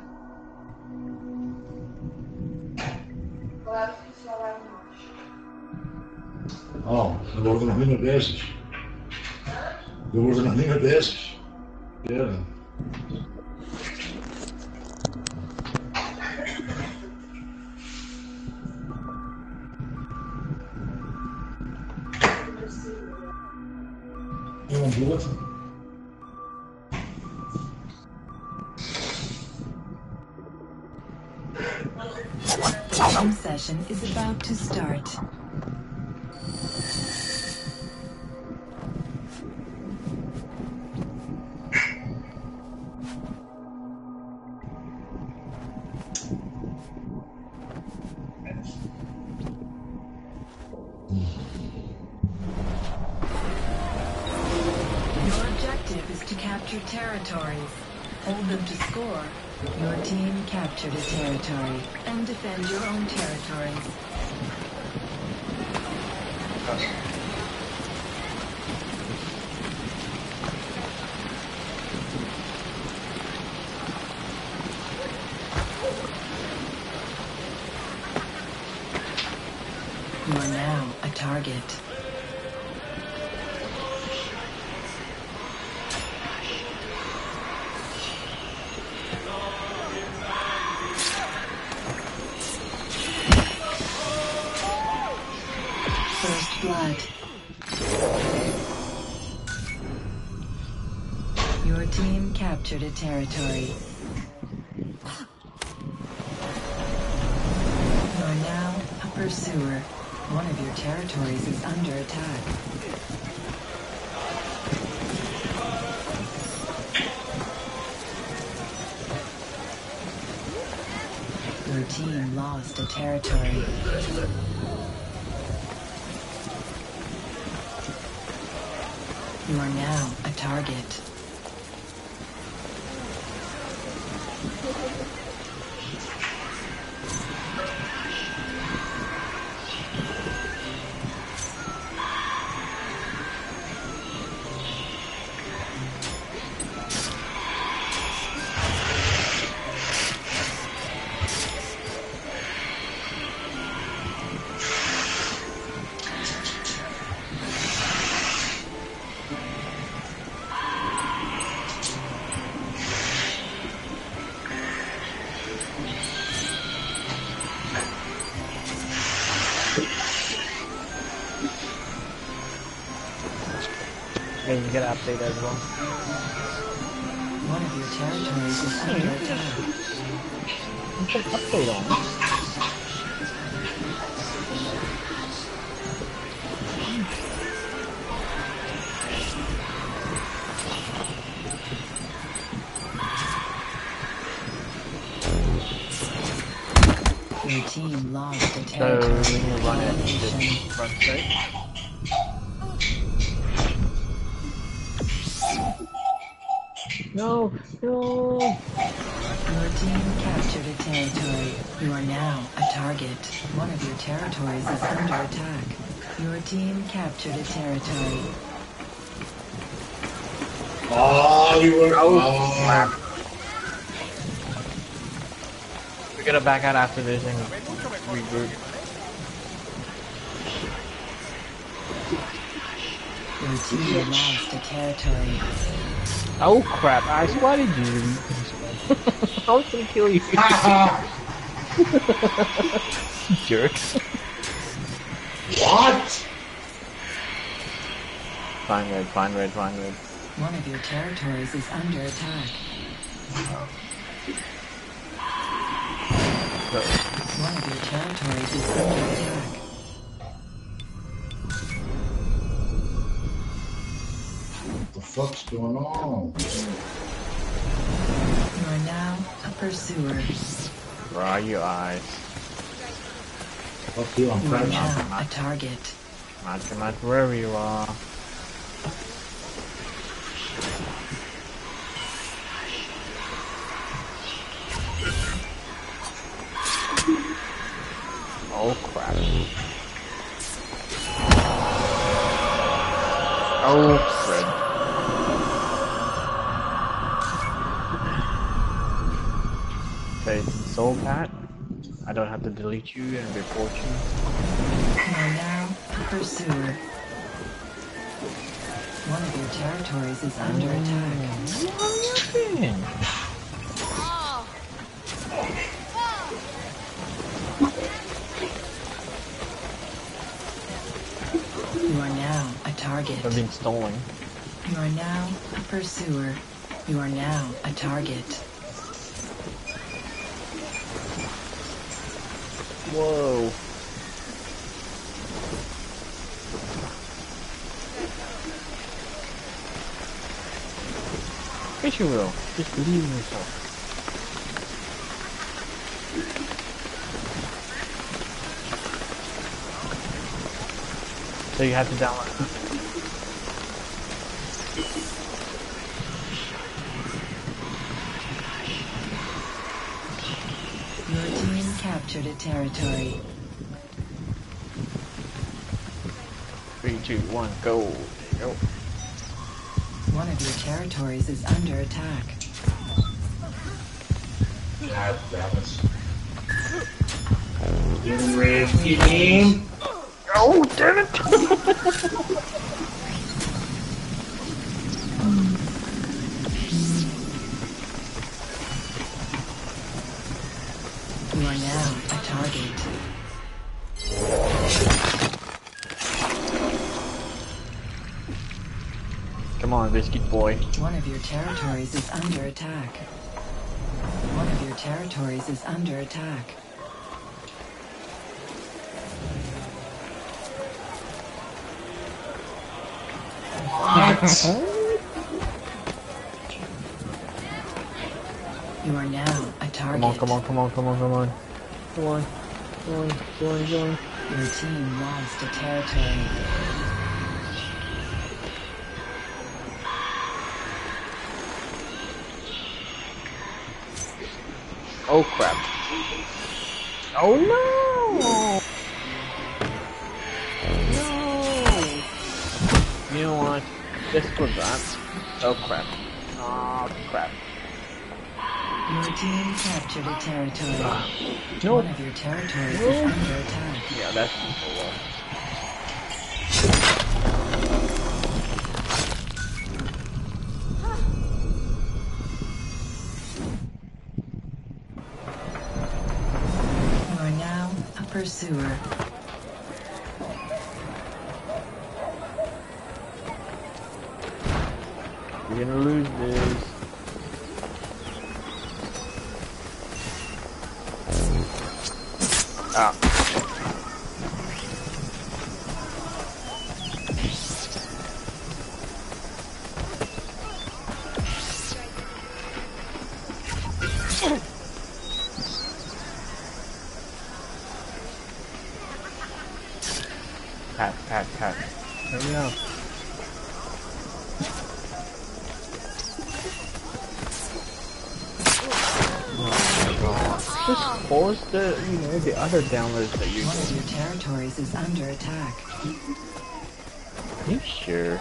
Oh, er worden nog niet mee bezig. Er worden nog niet mee bezig. Ja. Iemand doet het. Game session is about to start. Your objective is to capture territories. Hold them to score. Your team captured a territory and defend your own territories. You are now a target. First blood. Your team captured a territory. You are now a pursuer. One of your territories is under attack. Your team lost a territory. You are now a target. Yeah, you gotta update as well. One of your territories is under attack. You can update on it. Your team lost a So territory. when you run it, you Domination. just run straight. No, no. Your team captured a territory. You are now a target. One of your territories is under attack. Your team captured a territory. Oh, you were. Oh, Oh. crap. We gotta back out after this and regroup. Your team lost a territory. Oh crap, Ice, why did you leave? I was gonna kill you. Jerk. What? Fine red, fine red, fine red. One of your territories is under attack. So, One of your territories is under attack. What the fuck's going on? You are now a pursuer. where are you, Ice? Fuck you, I'm You are crouching. now a target. Not much wherever you are. Oh crap. Oh, Fred. soul pat. I don't have to delete you and report you. You are now a pursuer. One of your territories is under attack. Nothing. You are now a target. I've been stolen. You are now a pursuer. You are now a target. Whoa. Yes, you will. Just believe in yourself. So you have to download. Your team captured a territory. Three, two, one, go. There you go. One of your territories is under attack. God damn it. You risky game. Oh, damn it! You are now a target. Come on, biscuit boy. One of your territories is under attack. One of your territories is under attack. You are now a target. Come on, come on, come on, come on, come on. Come on. Come on, come on, come on. Your team lost a territory. Oh crap. Oh no! No! You know what? Just for that. Oh crap. Oh crap. Your team captured a territory. No. One of your territories is under attack. Yeah, that's so well. You are now a pursuer. You're gonna lose this. Ah. Pat, pat, pat. Hurry up. Just pause the, you know, the other downloads that you One of your territories is under attack. Are you sure?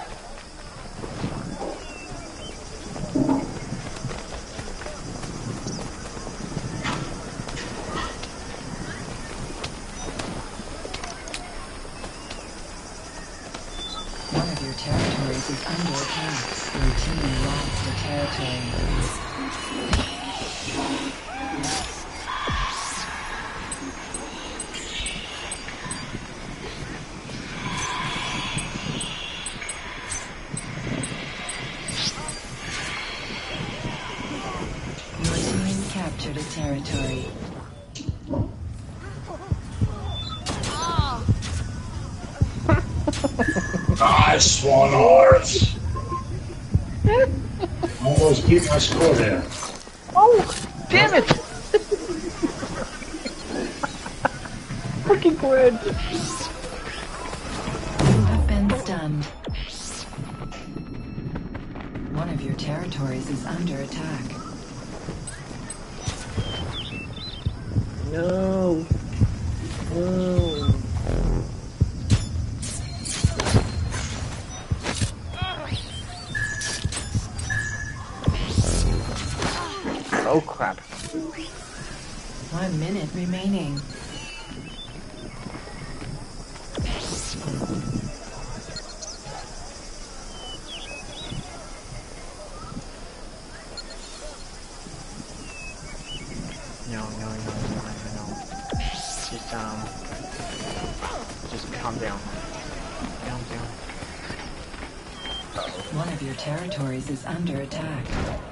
One of your territories is under attack. Your team lost a territory. Your team captured a territory. Ah, Swan Hearts. Almost beat my score there. Oh, damn it! Fucking grid. You have been stunned. One of your territories is under attack. No. No. Oh crap. One minute remaining. No, no, no, no, no, no. Just, um... Just calm down. Calm down. One of your territories is under attack.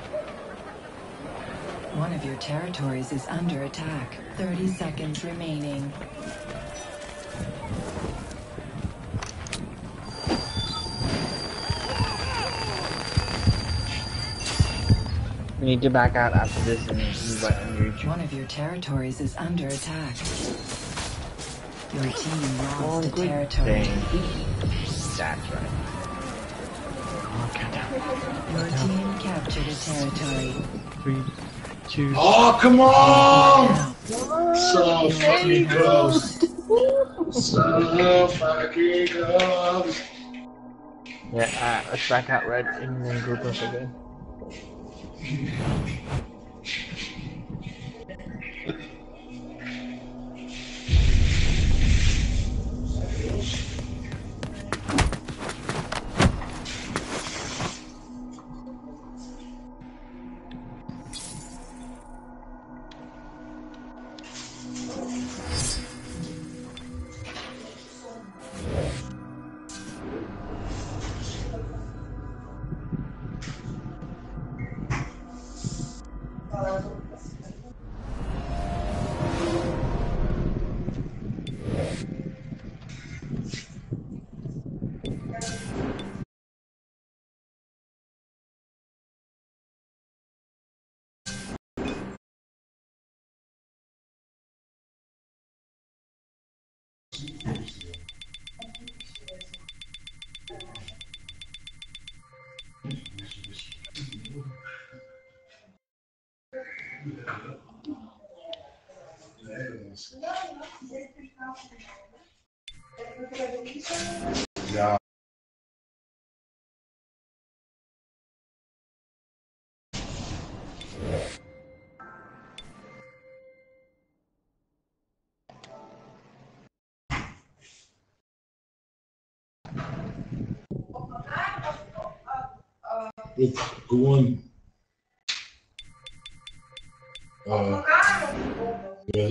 One of your territories is under attack. thirty seconds remaining. We need to back out after this and move out and reach. One of your territories is under attack. Your team Oh, lost a good territory. thing. That's right. Okay, Your team captured a territory. Three, two... Oh, come on! Now, So fucking close. So fucking close. Yeah, uh, let's back out red and then group us again. Yeah. Look, go on. Uh, yeah.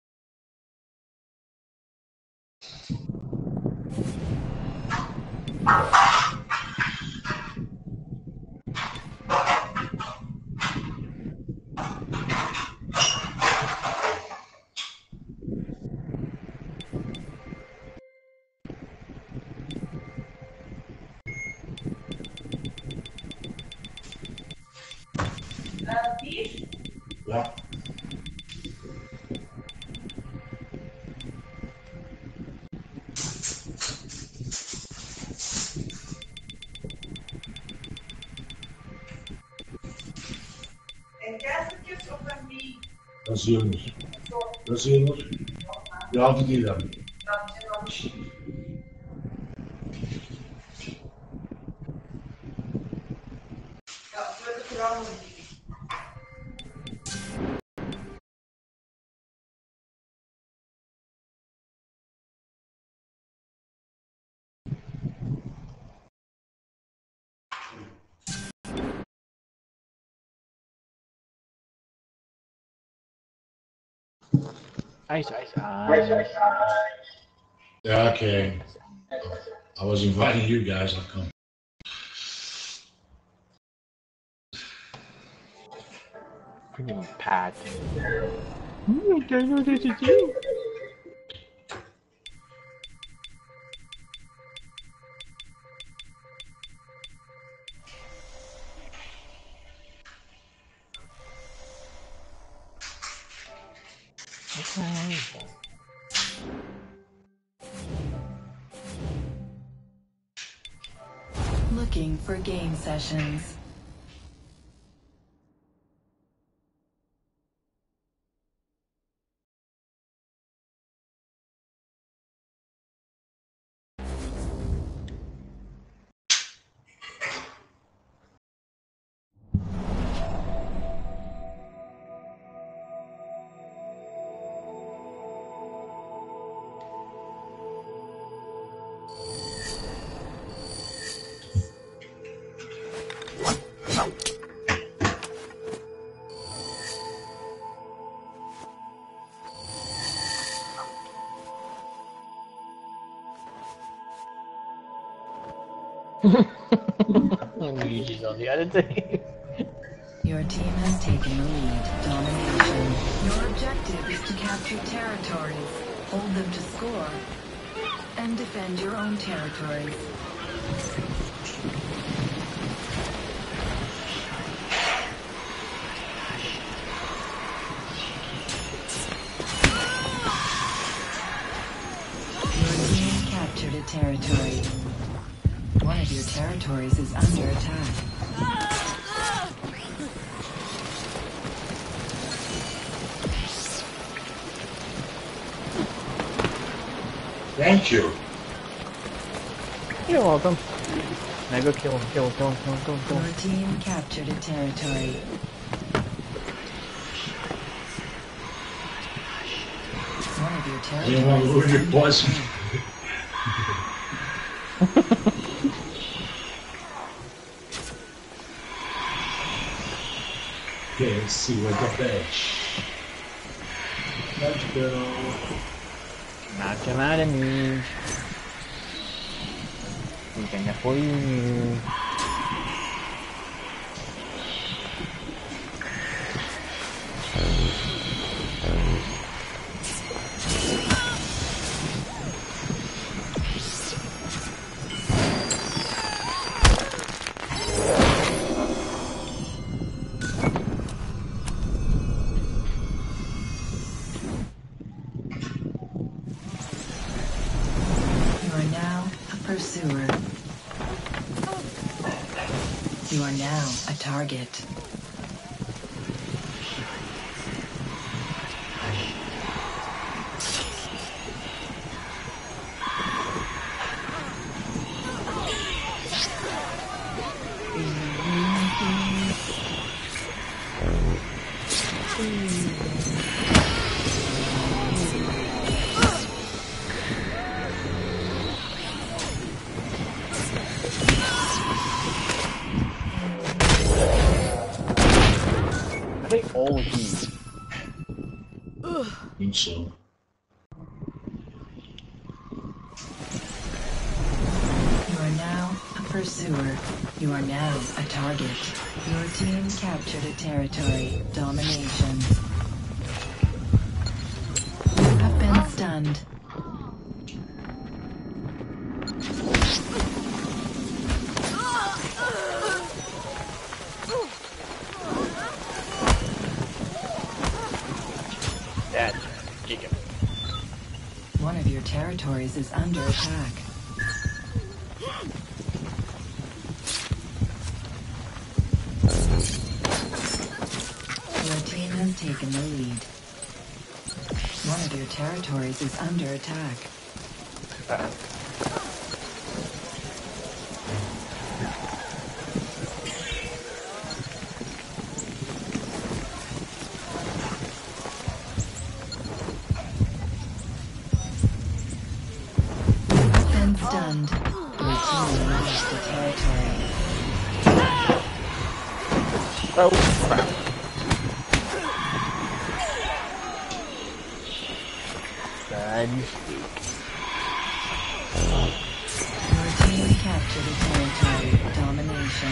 Yeah. Yazıyorlar. Yazıyorlar. Yardım değil abi. Ice, ice, ice. Yeah, okay. I was inviting you guys to come. Freaking Pat. I don't know what to do. Okay. looking for game sessions. Luigi's on the other team. Your team has taken the lead. Domination. Your objective is to capture territories, hold them to score, and defend your own territories. Your team captured a territory. One of your territories is under attack. Thank you. You're welcome. Now go kill him, kill him, kill him, kill him, kill him, kill him. Your team captured a territory. One of your You want to territories lose your is boss? Okay, let's see what the fish. Let's go. Knock him out of me. We're gonna for you. You are now a pursuer. You are now a target. Are they all these? I think so. You are now a pursuer. You are now a target. Your team captured a territory. Domination. You have been stunned. Dad, kick him. One of your territories is under attack. Your team has taken the lead. One of your territories is under attack. Been stunned. Your team lost a territory. Oh, crap. Bad mistake. Your team captured a territory. Domination.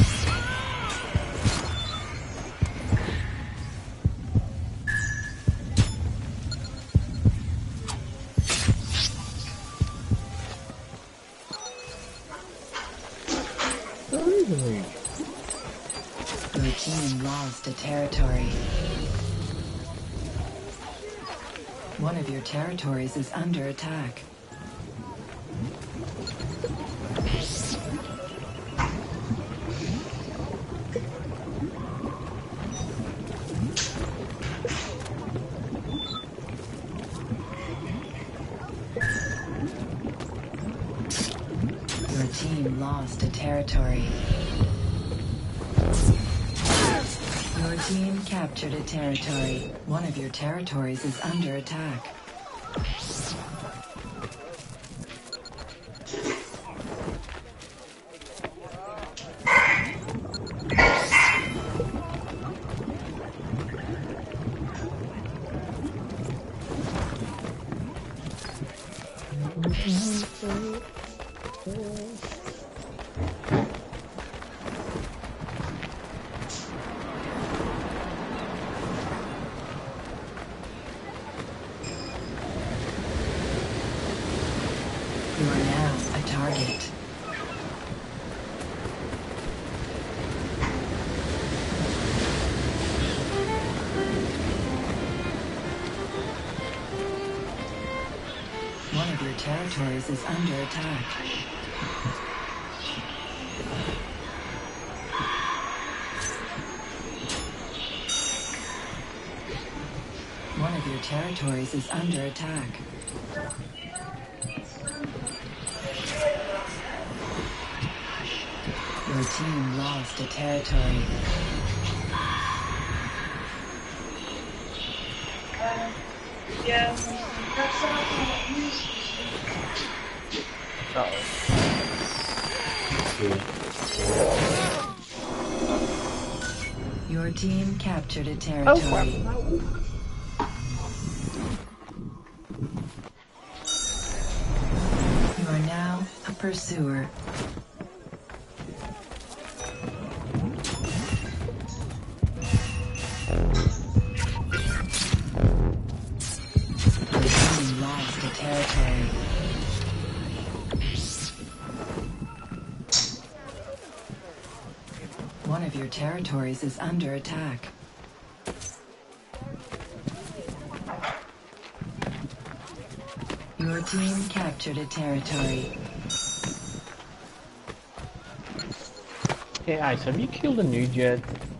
Your team lost a territory. One of your territories is under attack. Your team lost a territory. Your team captured a territory. One of your territories is under attack. You are now a target. One of your territories is under attack. One of your territories is under attack. Your team lost a territory. Yeah, that's not Uh-oh. Your team captured a territory. You are now a pursuer. Your team lost a territory. One of your territories is under attack. Your team captured a territory. Hey Ice, have you killed a nude yet?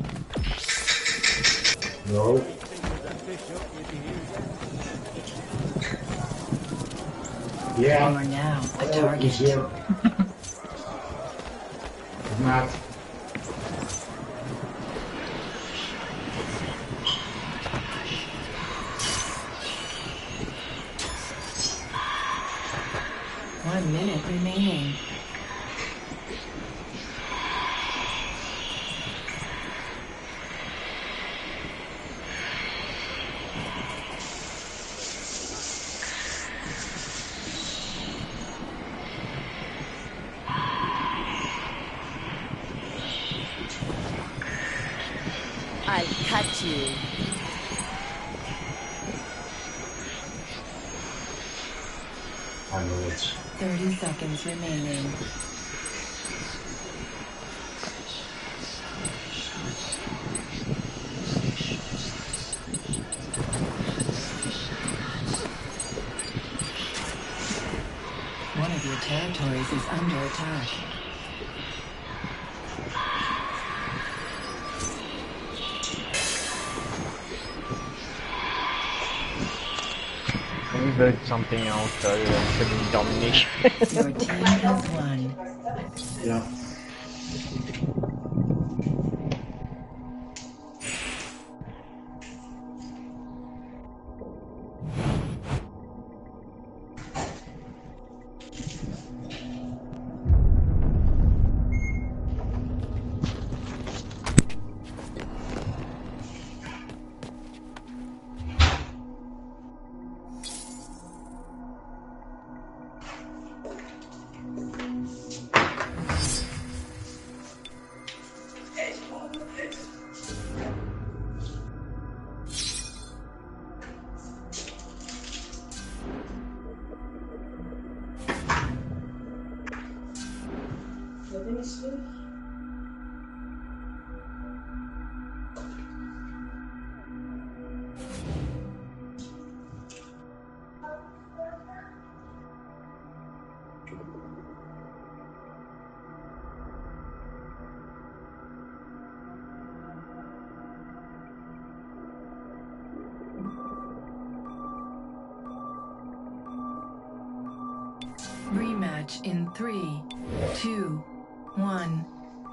No. You Yeah. are now a Oh, target. he's here. Matt. One minute remaining. I'll cut you. I know it. Thirty seconds remaining. One of your territories is under attack. Let me build something else other than freaking domination. Your team has won. Yeah. Rematch in three, two, one.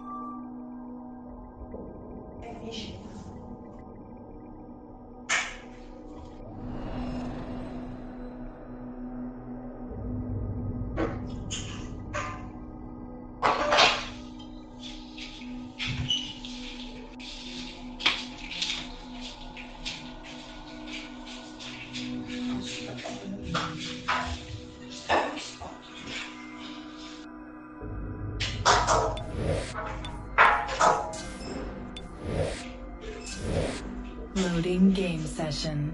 Loading game session.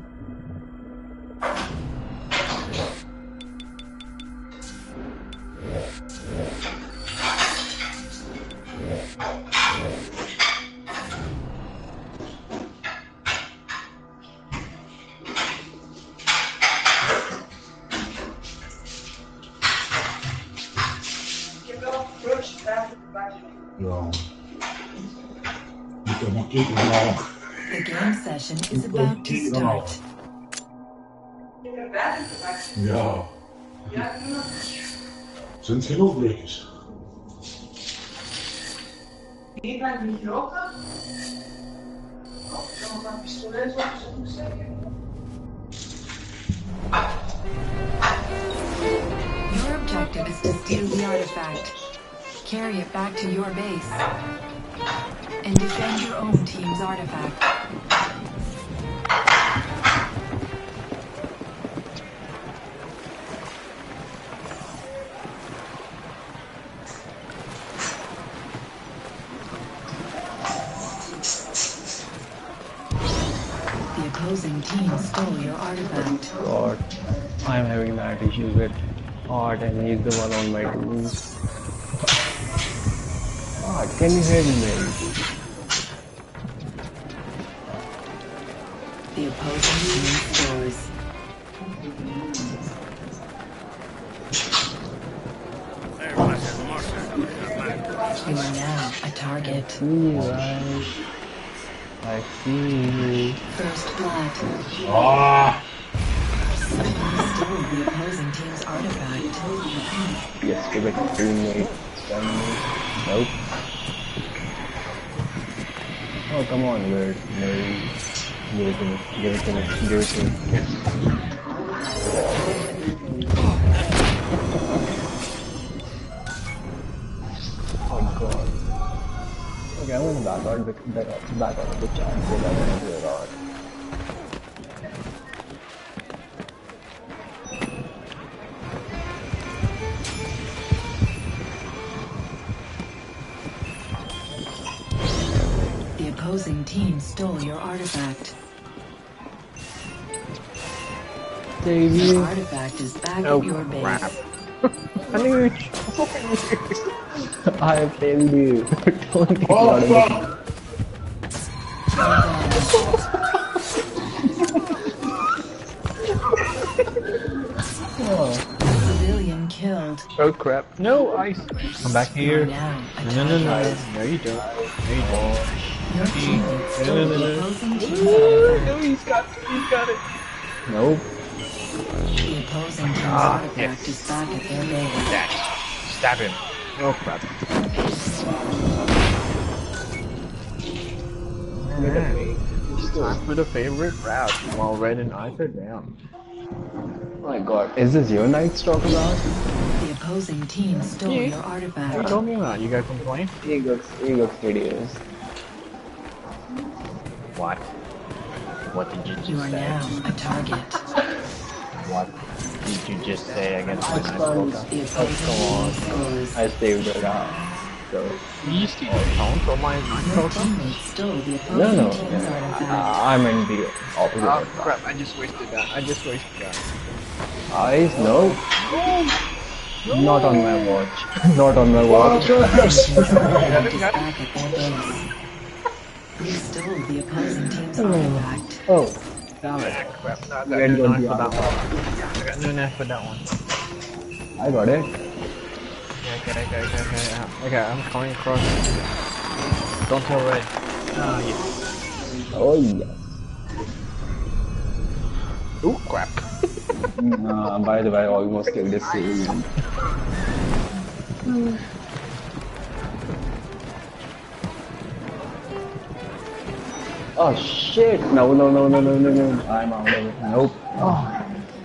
Ja. Moet je maar kijken nou. The game session is about to start. Ja. Zijn het genoeg blikjes? Die blijft niet roken. Oh, dan gaan pistolet op zo'n steken. Your objective is to steal the artifact. Carry it back to your base. And defend your own team's artifact. The opposing team stole your artifact. God, I'm having that issue with Art and he's the one on my team. Art, can you hear me? The opposing team scores. You are now a target. See, right? I see. First blood. Ah! Stole the opposing team's artifact. Yes, give it to me. Nope. Oh, come on, weird. No. Give it to me. Give it to me. Give it to me. Oh god. Okay, I'm going to back out, back out, back out of the chat because I want to do it out. The opposing team stole your artifact. The artifact is back Oh, at your base. crap. Anuj! I have failed you. Don't get Oh, out of fuck! Civilian killed. Oh crap. No, ice. Come back You are here. now a No, no, no. target. No, you don't. No, you don't. Your teammate stole No, no, the no. opposing team's No, artifact. he's got it. He's got it. Nope. The opposing team's Ah, artifact yes. is back at their base. Dash. Stab him. Oh crap. Man, it's time for the favorite route while Red and Ice are down. Oh my god. Is this your Knight's talk about? The opposing team stole Yeah. your What are you artifact. talking about? You got complaint? Egox, Egox videos. What? What did you just You are say? now a target. What did you just say against the Nice Walker? The opposing team scores. I saved it out. So. You steal the phone from my Nice Your Walker? teammate stole the opposing No, no. team's Uh, artifact. I meant the opposite. Oh crap, I just wasted that. I just wasted that. Eyes? No. Not on my watch. Not on my watch. Is back at their base. You stole the opposing team's artifact. Oh, damn it. Ah, crap. No, I got Red no got knife the for that other one. I got no knife for that one. I got it. Yeah, okay, okay, okay, okay. yeah. Okay, I'm coming across. Don't tell Red. Ah, yes. Oh, yes. Ooh, crap. Uh, by the way, I almost killed this civilian. Oh shit! No, no, no, no, no, no, no. I'm out of it. Nope. Oh.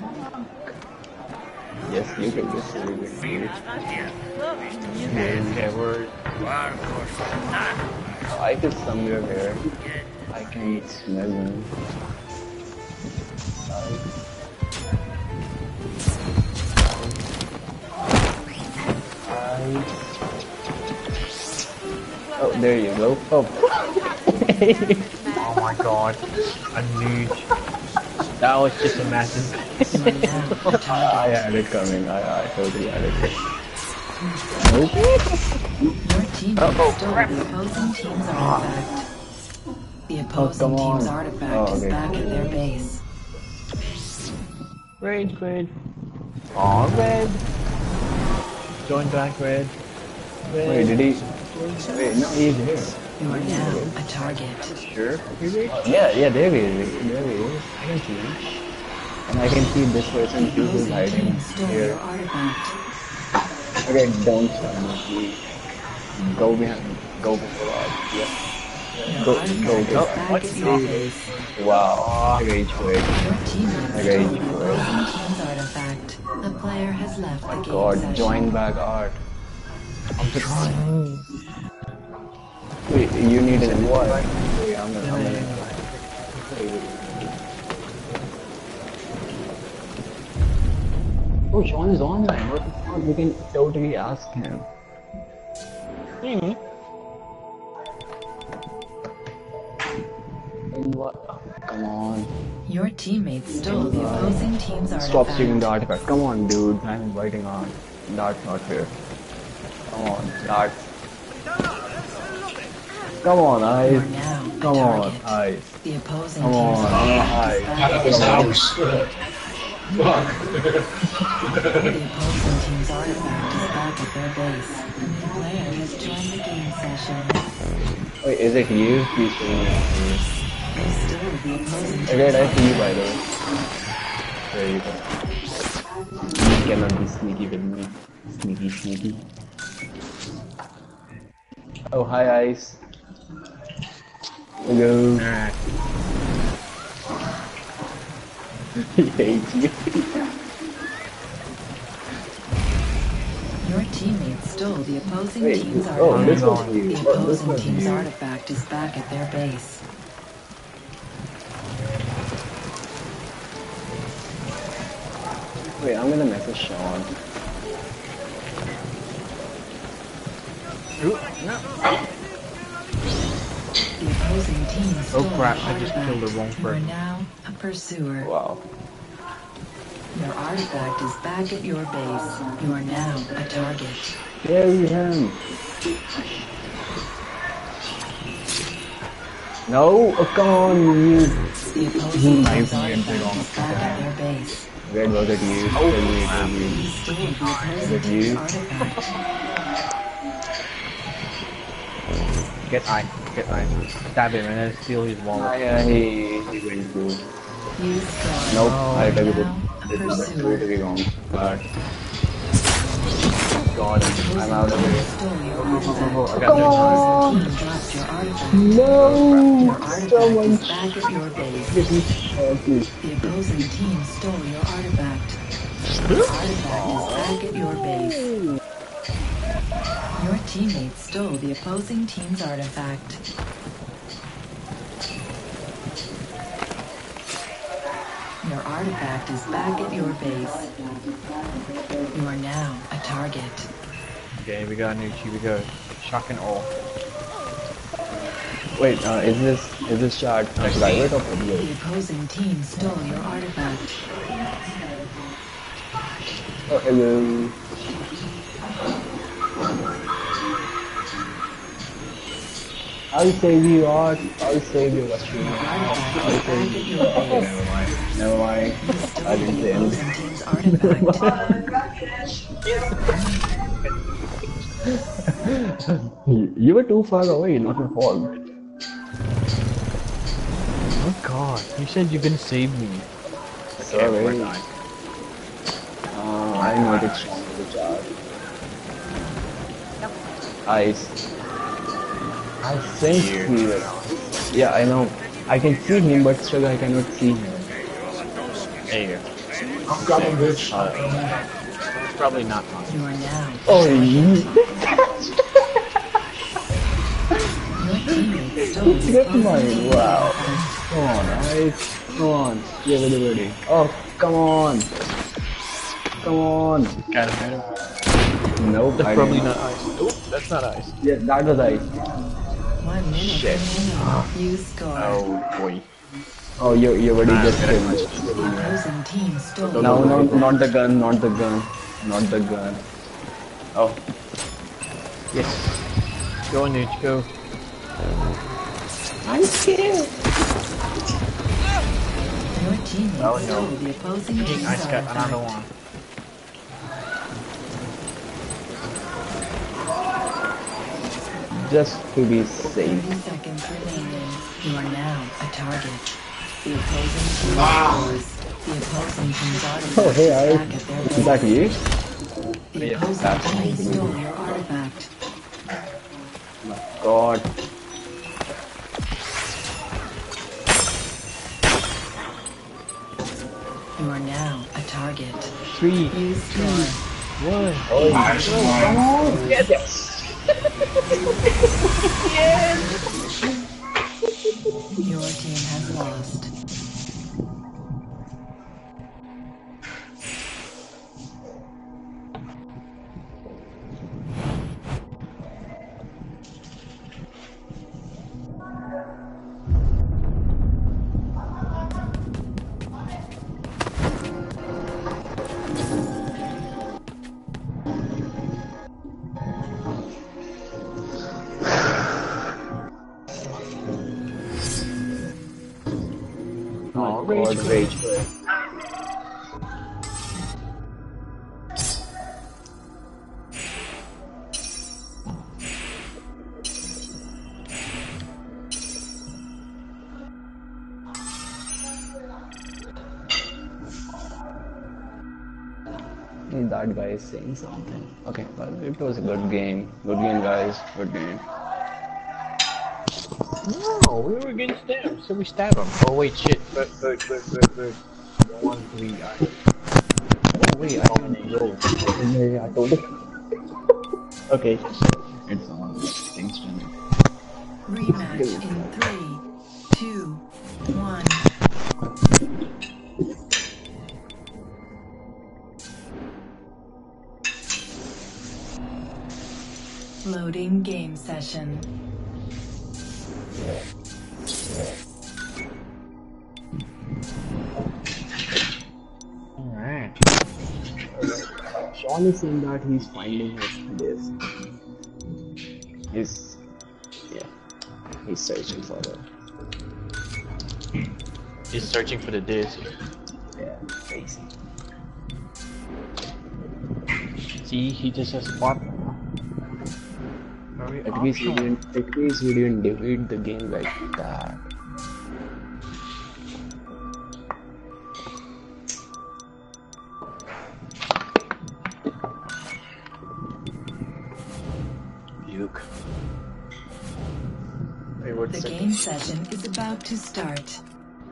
Yes, you can just do it. Okay, okay, we're... Ike is somewhere here. I can smell him. Oh, there you go. Oh. Oh my god. A nude. That was just a massive... You are now a target. I had it coming. I, I totally had it. Nope. Your teammate Uh-oh, stole crap. the opposing team's artifact. The opposing come on. team's artifact Oh, is okay. back at their base. Red, Red. Aw, Red. Join back, Red. Wait, did he? Wait, no, he's here. You are now a target. Sure. Yeah, yeah, there he is. There he is. I can see him. And I can see this person too who's Opposing hiding team stole here. your artifact. Okay, don't stun me, please. Go behind. Go before us. Yeah. Your Go, artifact go, is go. back at your base. Wow. I rage quit. Your teammate Okay, stole you the were- opposing team's artifact. The player has left the game God, session. join back art. I'm trying. Wait, you need an what? Wait, I'm gonna, I'm gonna. Oh, Sean is online. What the fuck? We can totally ask him. Hmm. And what? Come on. Your teammate stole the opposing team's artifact. Stop stealing the artifact. Come on, dude. I'm inviting on. That's not fair. Come on, Dart. Come on, You are Ice. now a Come on, target. Ice. The opposing Come team's on, artifact Ice. is back That at was your ours. base. Fuck. The opposing team's artifact is back at their base. A new player has joined the game session. Wait, is it you? Please tell me. They stole the opposing team's Okay, I see you by artifact. the way. There you go. You cannot be sneaky with me. Sneaky, sneaky. Oh, hi, Ice. Hello. Alright. He hates you. Your teammate stole the opposing Wait, team's oh, artifact. this was you. The Oh, this opposing was team's you. artifact is back at their base. Wait, I'm gonna message Sean. Ooh, no. The opposing team stole Oh crap, your I just artifact. killed the wrong You are person. now a pursuer. Wow. Your artifact is back at your base. You are now a target. Carry him. No, oh, come on, you. The opposing knifed team's me and did artifact all is back at their base. Where was it you? Tell me it was You you. stole the opposing Is it you? team's artifact. Get ice. Get ice. Stab him and then steal his Ah, wallet. yeah, he, he went through. You scored. Nope, Oh, I tell you now a that this is pursuer. totally wrong. But God, I'm out of here. Stole your artifact. I got The no opposing team dropped your artifact. No, Your artifact is back at your base. Give me, uh, please. The opposing team stole your artifact. Your artifact is back at your base. Your teammate stole the opposing team's artifact. Your artifact is back at your base. You are now a target. Okay, here we go, Nucci, here we go. Shock and awe. Wait, uh, is this is this chart a private or public? The opposing team stole your artifact. Oh, hello. I'll save you, Art. I'll save you, Ashwini. Your artifact I'll is save back at you. your Okay, base. never mind. Never mind. You I stole didn't the say anything. opposing team's artifact. You you were too far away, not your fault. Oh god, you said you're gonna save me. Sorry. Uh, I know it's strong to the chart. Ice. I sense fear. Yeah, I know. I can see him, but still I cannot see him. There you go. I'm coming, bitch. It's probably not possible. You are now. Oh, you. Your teammate stole the Get opposing mine. team's Wow. artifact. Come on, Ice. Come on. Yeah, ready, ready. Oh, come on. Come on. Got him. Nope. That's I probably didn't. not ice. Nope, that's not ice. Yeah, that was Ice. One minute Shit. remaining. You score. Oh boy. Oh, you you already Ah, just very killed much. me. The opposing team stole No, your no, artifact. not the gun, not the gun, not the gun. Oh, Yes. Go on, Nucci, go. I'm scared. Your teammate Oh, no. stole the opposing King team's Ice got another artifact. one. Just to be thirty safe. seconds remaining. You are now a target. The opposing team Ah. scores. The opposing team's artifact Oh, hey, is I- back at their Is that base. you? The Yeah, opposing that's team me. stole your artifact. God. You are now a target. Three, You score. one. Nice one. Your team has lost. Oh, God, rage. That guy is saying something. Okay, well, it was a good game. Good game, guys. Good game. No, we were against them, so we stabbed them. Oh wait, shit. Bird, bird, bird, bird, bird. One, three, I. Oh wait, I dominate yours. Yeah, I told you. Okay. It's on. Thanks, Jimmy. Rematch in three, two, one. Loading game session. Alright. Sean is saying that he's finding his place. He's, yeah, he's searching for it. He's searching for the disc. Yeah, crazy. See, he just has spot. Very At least he optional. didn't. At least he didn't defeat the game like that. Duke. Wait, what's The the game session is about to start.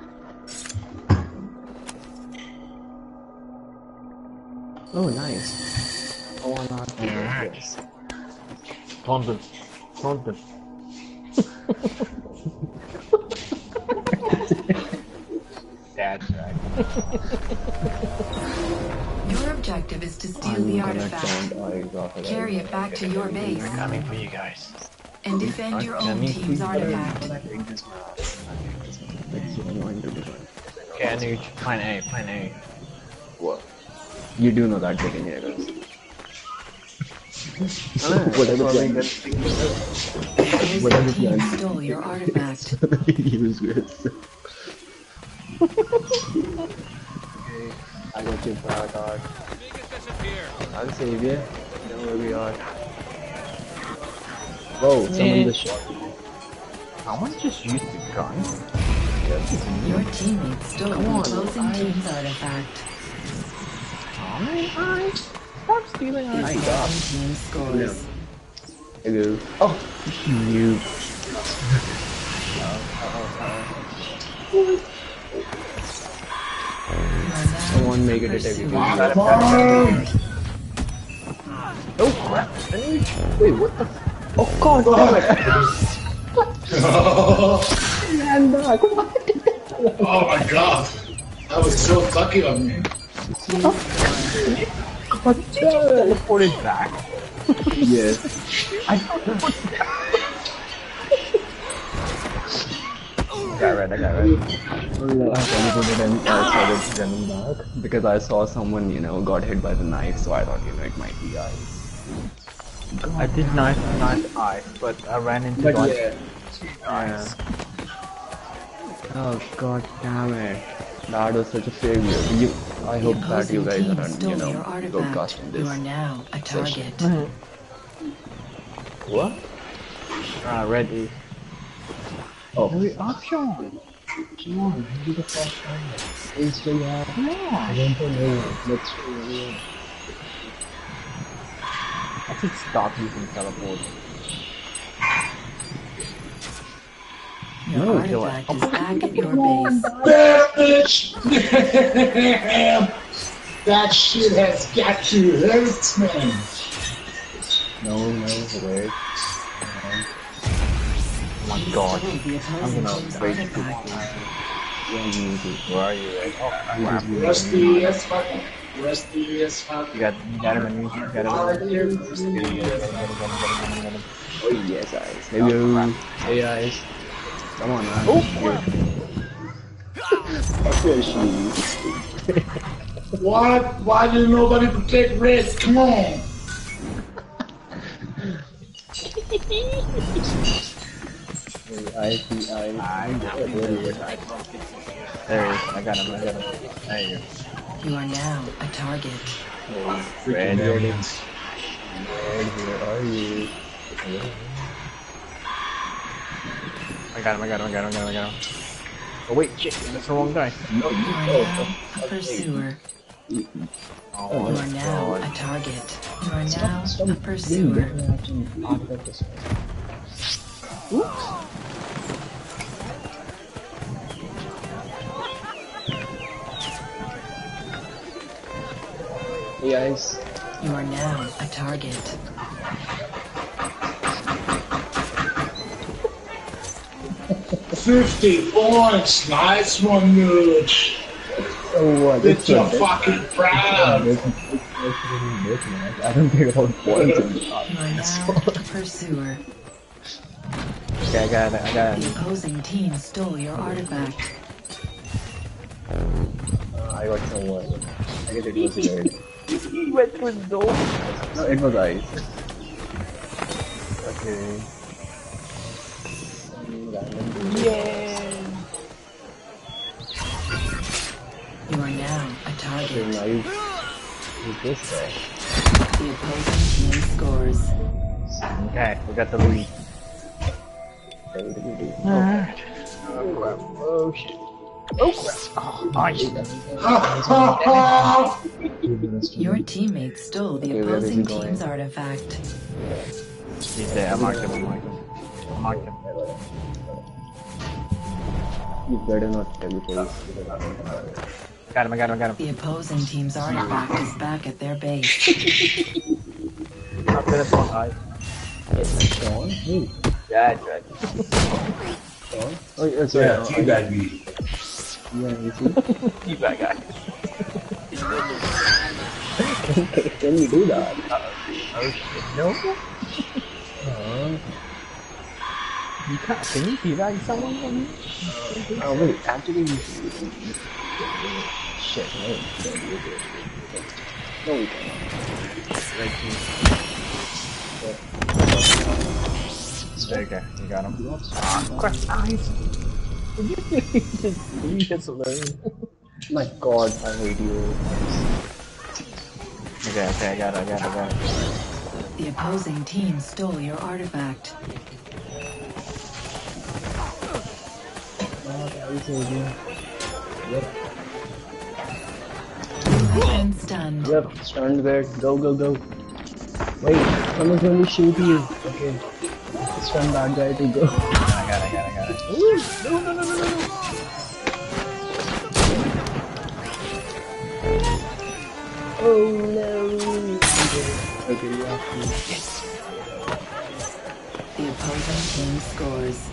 Oh, nice. Oh, not Alright. yes. Taunton. Taunton. That's right. Your objective is to steal I'm the gonna artifact, count eyes off of carry it back to your base, Coming for you guys. and defend your own team's artifact. That's so annoying to do. Okay, I knew you- plan A, plan A. What? You do know that taking here, guys. Whatever plan. The Whatever opposing team plan. stole your artifact. Use this. I got you, Pratar. I'll save you. You know where we are. Whoa, someone just shot me. Someone just used the gun. Your teammate stole the opposing team's artifact. Alright, stop stealing our My The God. opposing team scores. Hey, go. Oh, you. You are now Someone make a detective. pursuing- Oh crap! Wait, what the? F oh God! Damn it! Oh my god. That was so lucky on me. teleported back. Yes. Got right, I got right. Well, I teleported and I started running back because I saw someone, you know, got hit by the knife, so I thought, you know, it might be I. I did not not I, but I ran into But God. yeah. Yeah. Oh God damn it! That was such a failure. You, I hope The that you opposing guys team are, stole you know, your artifact. broadcasting You this. are now a session. target. What? Ah, red is. Oh, Every option. come on, do the first one. It's the yeah. Come on. I don't know. Let's see. I should stop using teleport. Your No, artifact is back at your base. Damn bitch! Damn! That shit has got to hurt, man. No, no, wait. Oh my god. The opposing gonna team's wait artifact. Where are you at? Oh, crap. Rusty as fuck. Rusty as fuck. You got, you got him on me. You got him on me. Get him, get him, get him, get him, get him, get him. Oh yes, guys. Hello. Hey guys. Come on, man. Oh, crap. What? Why did nobody protect Red? Come on. I see, I. I got him. There he is. I got him. I got him. There you go. You are now a target. Freaking aliens. Where are you? I got him. I got him. I got him. I got him. I got him. Oh wait, shit! That's the wrong guy. No, You you are oh, now a pursuer. Oh, You are now a target. You are now a pursuer. Hey guys. You are now a target. Fifty points. Nice one, Nudge. Oh, what? Bitch, you're fucking proud. I don't care about points in the You are now a pursuer. okay, I got it. I got The it. opposing team stole your artifact. I got no one. I guess it was red. He went through the door. No, it was ice. Okay. Yeah. You are now a Okay, target. now you. Who's this guy? The opposing team scores. Okay, we got the lead. Alright. Oh crap. Oh shit. Oh crap. Oh, nice. Ha ha ha! Your teammates stole the Okay, where is opposing he going? team's artifact. He's there. I marked him. I marked him. I marked him. You better not tell me please. Got him. I got him. I got him. The opposing team's artifact is back at their base. I'm gonna spawn high. Sean? Who? Yeah, that's right. Sean? Oh, yeah, Yeah, sorry. teabag me. Yeah, you see? You bad guy. Can you do that? Oh shit. No. Uh, You can't. Can you teabag someone for me? oh wait, actually you shit, no, you can't do it. No, we cannot. Red team. Okay, you got him. Ah, crap. Nice. You just learn. My god, I hate you. Okay, okay, I got it, I got it, I got it. The opposing team stole your artifact. God, I hate you. Yep, You have been stunned. yep, stand there, go, go, go. Wait, someone's going to shoot you. Okay, stun that guy to go. I got it, I got it, I got it. Ooh, no, no, no, no, no, no. Oh no! Okay, yeah. The opposing team scores.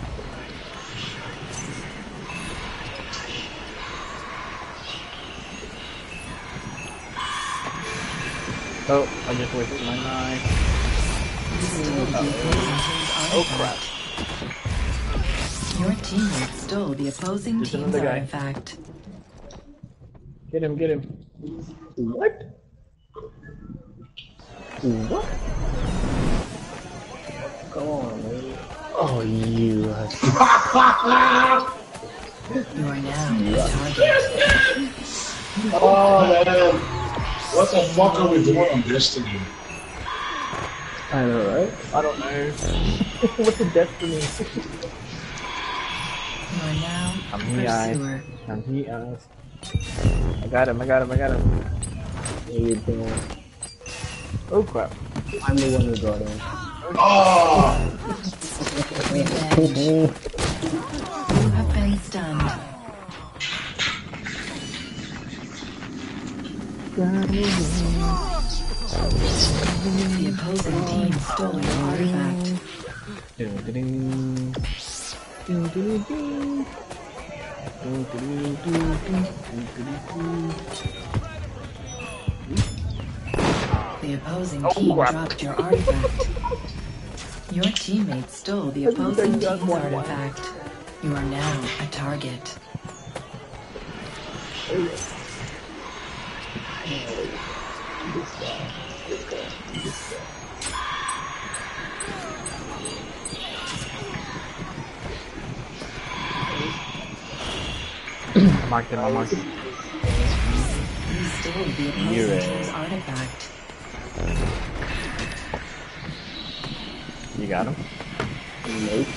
Oh, I just wasted my knife. You stole the opposing team's Oh crap. artifact. Your teammate stole the opposing There's team's another guy. artifact. Get him, get him. What? What? Come on, man. Oh, you have You are now a target. Oh man, what the fuck are we doing on Destiny? I know, right? I don't know. What's the destiny? You are now I'm a here, I. pursuer. I'm here. I got him, I got him, I got him. No, you don't. Oh crap. I'm the one who got him. Oh! Revenge. You have been stunned. The opposing team stole your artifact. Doo-doo-doo. Doo-doo-doo. Doo-doo-doo. Doo-doo-doo. The opposing Oh, team crap. dropped your artifact. Your teammates stole the opposing team's artifact. You are now a target. Mark them, mark them. You stole the opposing You're team's a- artifact. You got him? Nope.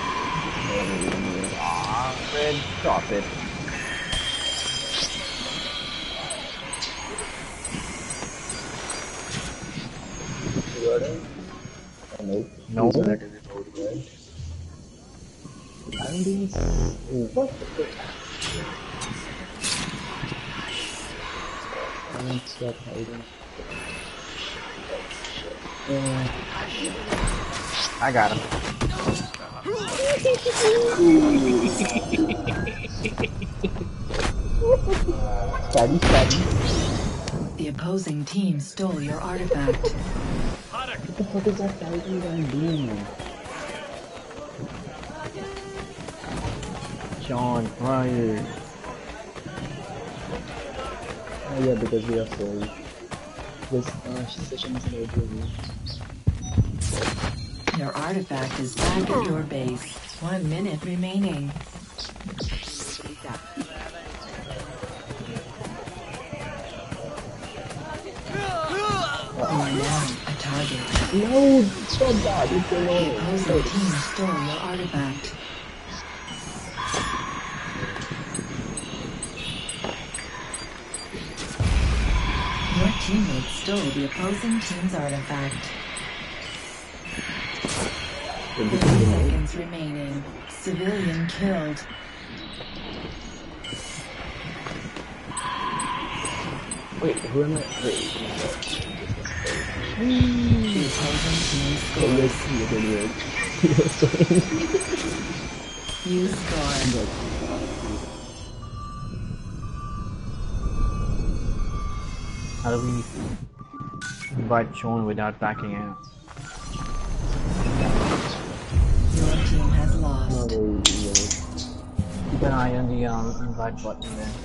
Ah, Red, drop it. You got him? Oh, nope. No. He's not in the mode, right? I'm doing s- oh, what the frick? I won't stop hiding. Uh, I got him. stabby, stabby. The opposing team stole your artifact. What the fuck is that fighting guy doing? Sean Fryer. Oh yeah, because we are full. This uh, session is over. Your artifact is back at your base. One minute remaining. You are now a target. No, stop that! It's The annoying. opposing team stole your artifact. Your teammates stole the opposing team's artifact. thirty seconds remaining. Civilian killed. Wait, who am I? Wait. The opposing team Oh, scored. let's see again, right? You scored. How do we invite Sean without backing out? Your team has No, lost. no, no. Keep an eye on the um, invite button there.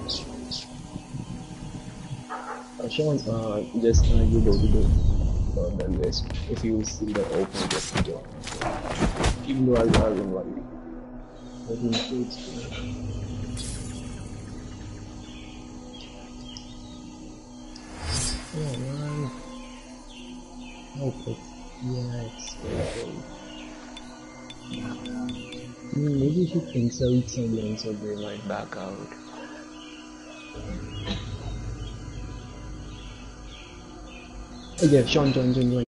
Uh, Sean, uh, just uh, you go to the uh, the list. If you see the open, just join. Even though I will invite you. But in case, oh man. Okay. Yeah, it's okay. I mean, maybe you should insult someone so they might back out. Oh yeah, Sean, join, join, join.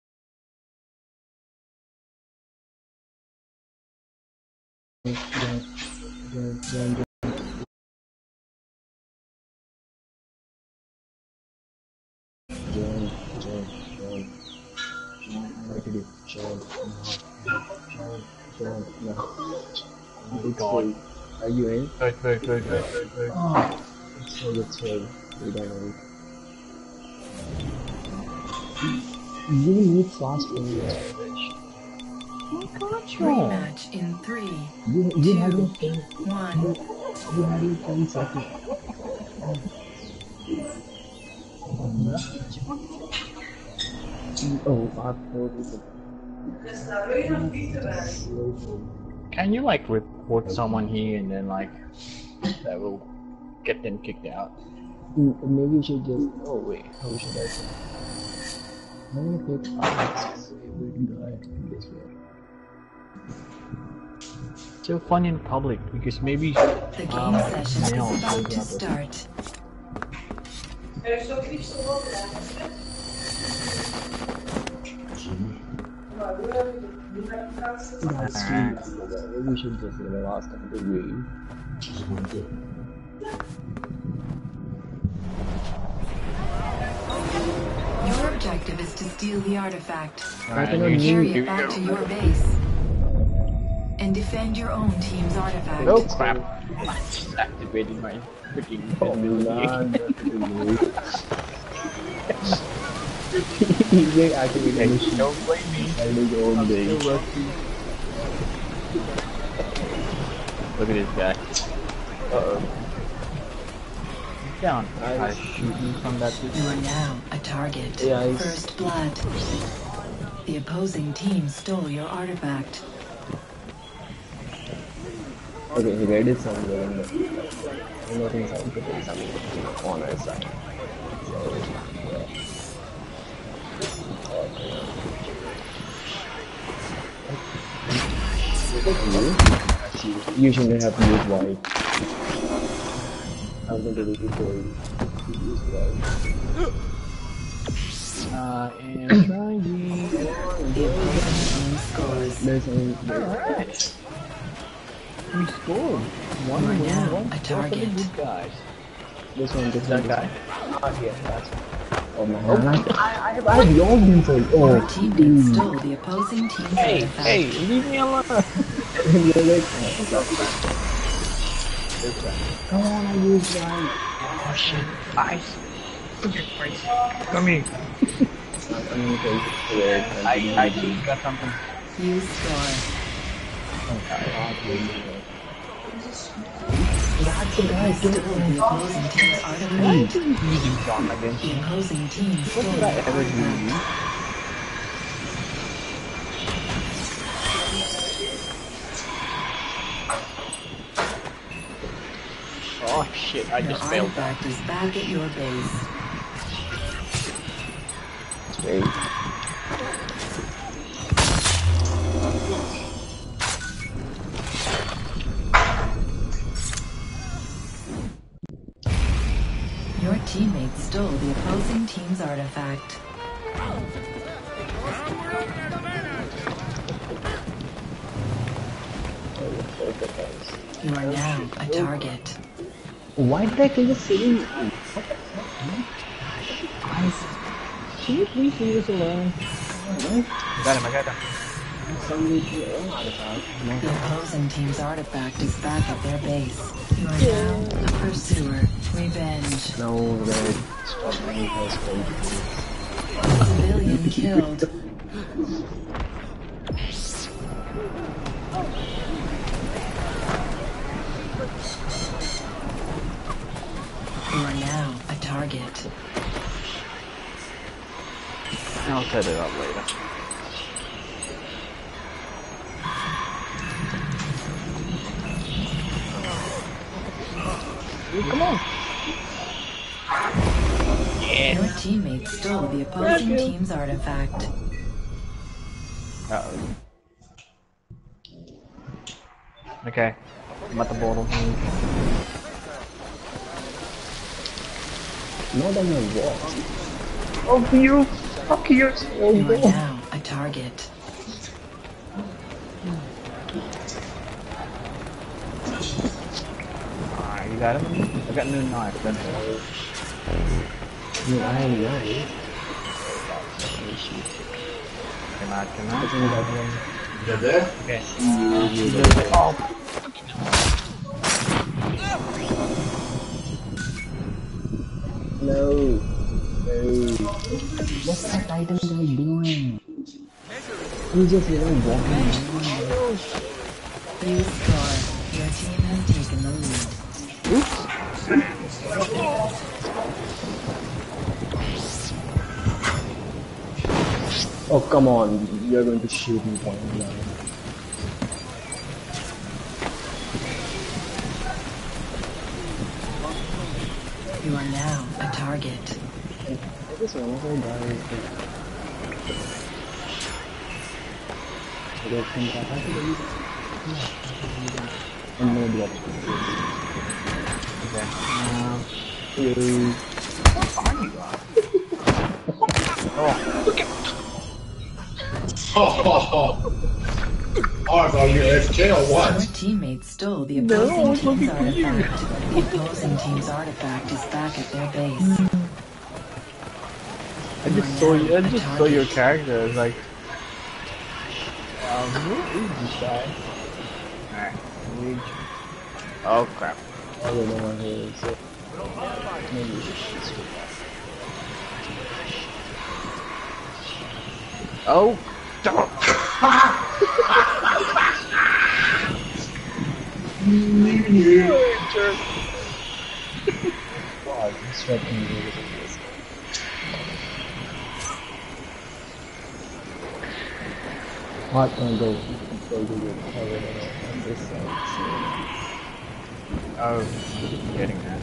Join, join, join, join. Join, join, join. What to do? Join, join, join, no. It's full. Are you in? Good, good, good, good, good, good. Oh, it's full, it's full. We don't know. You need fast forward. Rematch in three, You, you Two. have your ten, one. you have your ten seconds. Oh, fast forward. Can you like report someone here and then like that will get them kicked out? Mm, Maybe you should just. Oh wait, how should I say? I'm gonna pick Alex favorite guy in this world. So fun in public because maybe The game um, session male is about shows to up. start. Er is ook liefst geworden. Maar hoe heb je dit? Hoe heb je dat gedaan? That's stream. Maybe we should just never last time to win. Your objective is to steal the artifact, I Alright, cannot carry move. it back to your base, and defend your own team's artifact. Oh crap! I just activated my freaking Oh ability. man, he's like activating the machine. Don't blame me. I do your own day. Still rusty. Look at this guy. Uh-oh. Down. Nice. I shooting from that You distance. are now a target. Yeah, he's- First blood. The opposing team stole your artifact. Okay, he read it somewhere in the I don't think so, but it's something on our side. So, yeah. You? You shouldn't have used white. I was going to do it for you. You use white. I am trying. The opposing team scores. There's only Alright. We scored. One You are win, now one a kill for the target. good guys. this one, this That one. guy. Ah, yeah, that's Oh man, oh. I, I, I have, I have your info. Your Oh, teammate dude. stole the opposing team's Hey, artifact. hey, leave me alone. And you're like, come on, I used white. Oh shit. Ice. Freaking Christ. Come here. I'm going to take it to where it's I, I just got something. You score. That's the guy, Stole get it. the opposing team's artifact. Using John again. The opposing team stole What did your I ever do? artifact. Oh shit, I Your just failed. artifact is back at your base. Wait. Your teammate stole the opposing team's artifact. You are now a target. Why did I take a city? Can you please leave us alone? Got him, I got him. Somebody to your own artifact. The opposing team's artifact is back at their base. You are now a pursuer. Revenge. No, red. Stop me, has Civilian killed. You are now a target. I'll set it up later. Come on. Your teammate stole the opposing team's artifact. Uh-oh. Okay. I'm at the bottom. Not on your wall. Oh, you! Fuck you! You are now a target. Ah, you got him? I got no knife, that's all. No, I am right. Can I, can I? I think that one. You got that? Okay. Oh, No. No. What's that item guy doing? He's just, you know, walking around. You score. Your team has taken the lead. Oh, come on. You're going to shoot me point blank. You are now a target. I just want to guys. They come back. I think they use it. And no blood. Okay. Um, You. Oh, oh, oh. Oh, I thought you were A F K or Your what? teammate stole the opposing team's artifact. The opposing team's artifact is back at their base. I just saw you. I just saw your character. It's like, um, who is this guy? Alright, Luigi. Oh crap! I don't know what it is. So maybe we should switch. Oh, God, this red can do this. Hot can go. Go do it. On this side. oh, getting that.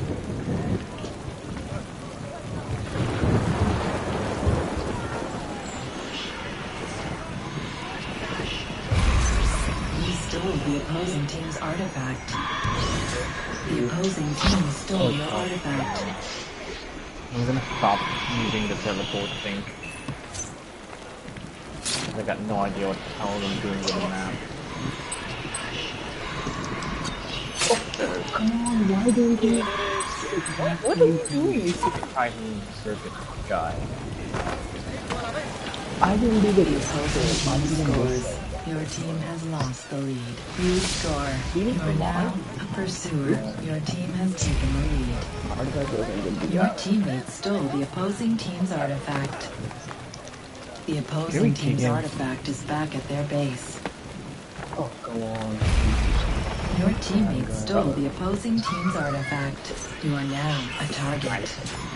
You stole the opposing team's artifact. The opposing team stole your artifact. I'm gonna stop using the teleport thing. I got no idea what the hell I'm doing with the map. Come on, why do we do this? What are you doing, you stupid Titan circuit guy? I didn't do the The opposing I team didn't do scores. it. Your team has lost the lead. You score. You are now a pursuer. Your team has taken the lead. Artifact wasn't good to Your go. teammate stole the opposing team's artifact. The opposing Really team's kidding. artifact is back at their base. Oh, come on. Your teammate stole the opposing team's artifact. You are now a target.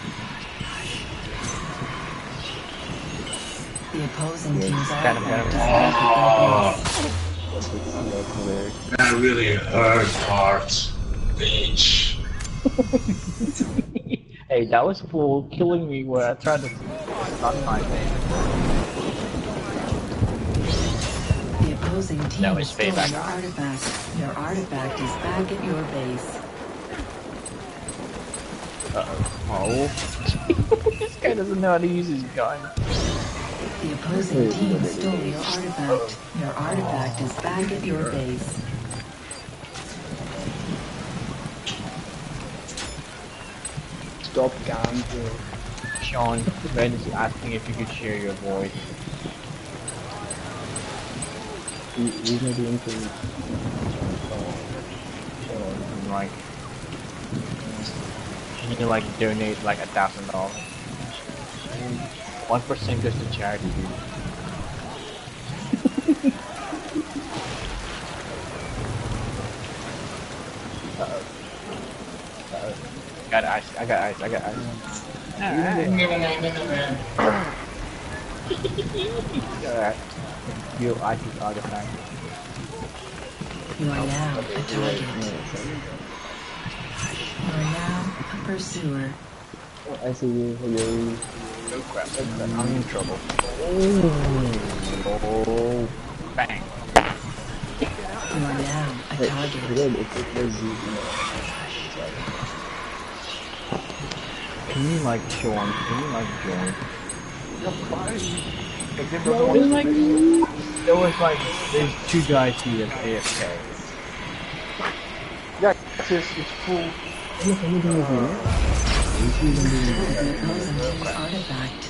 The opposing team's Got him, got artifact him. is back at their base. That's what's hilarious. That really hurt heart. Bitch. Hey, that was full killing me where I tried to stop my thing. The opposing team That was stole payback. your artifact. Your artifact is back at your base. Oh. This guy doesn't know how to use his gun. The opposing team stole your artifact. Your artifact is back at your base. Stop camping. Sean, Red is asking if you could share your voice. We, we're not doing things. And like, you can like donate like a thousand dollars. One percent goes to charity, dude. Uh-oh. Uh-oh. Got ice, I got ice, I got ice. Alright. Alright. You I P artifact. You are now a target. You are now a pursuer. Oh, I see you. Hello. Oh crap, oh crap, I'm in trouble. Oh, bang. You are now a Hey, target. good. It's it was you. Can you like join? Can you like join? There was like, there was like, there's two guys here that's A F K. Yeah, it's just, it's full. Look, anything is here. The opposing team's artifact.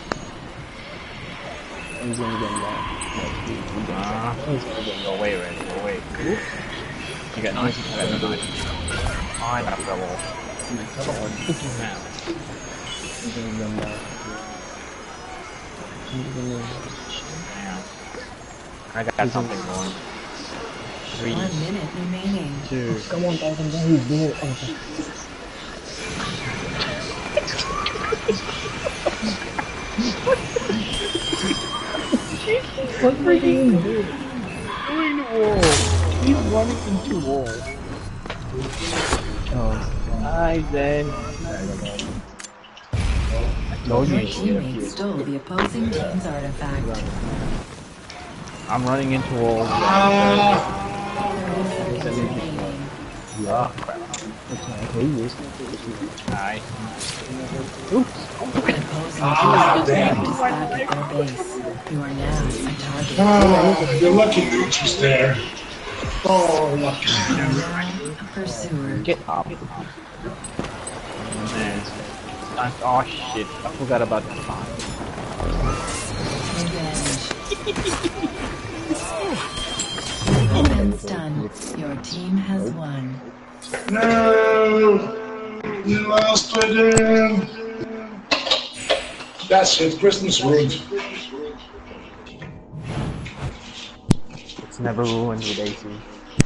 He's gonna get that. Ah, He's gonna get go away, Red, go away. You got nice, you got nice. I got trouble. Now. He's gonna get that. He's gonna Damn. I got something going. Three, One minute remaining. two. Come on, Titan, there he's there. Oh, okay. What's freaking doing the wall? He's running into wall. Oh, Hi, Zen. No, Your you teammate stole the opposing team's artifact. I'm running into walls. thirty seconds remaining. Yeah. Okay, use Nice. The opposing Ah, team's damn. artifact is back at their base. You are now a target. Ah, you're lucky Nooch was there. Oh, lucky. You are now a pursuer. Get up. Man. Nice. Oh shit. I forgot about the spawn. Revenge. Defense done. Your team has won. No! You lost again! That's it, Christmas Wood. It's never ruined with A C.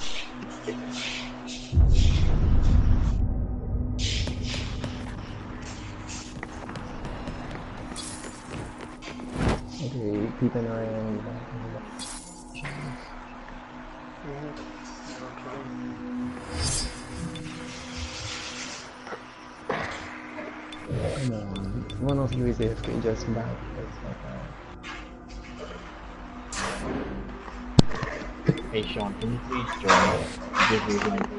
Okay, keep an eye on that. Come on, one of you is A F K, just back. Hey Sean, can you please join? Give me one.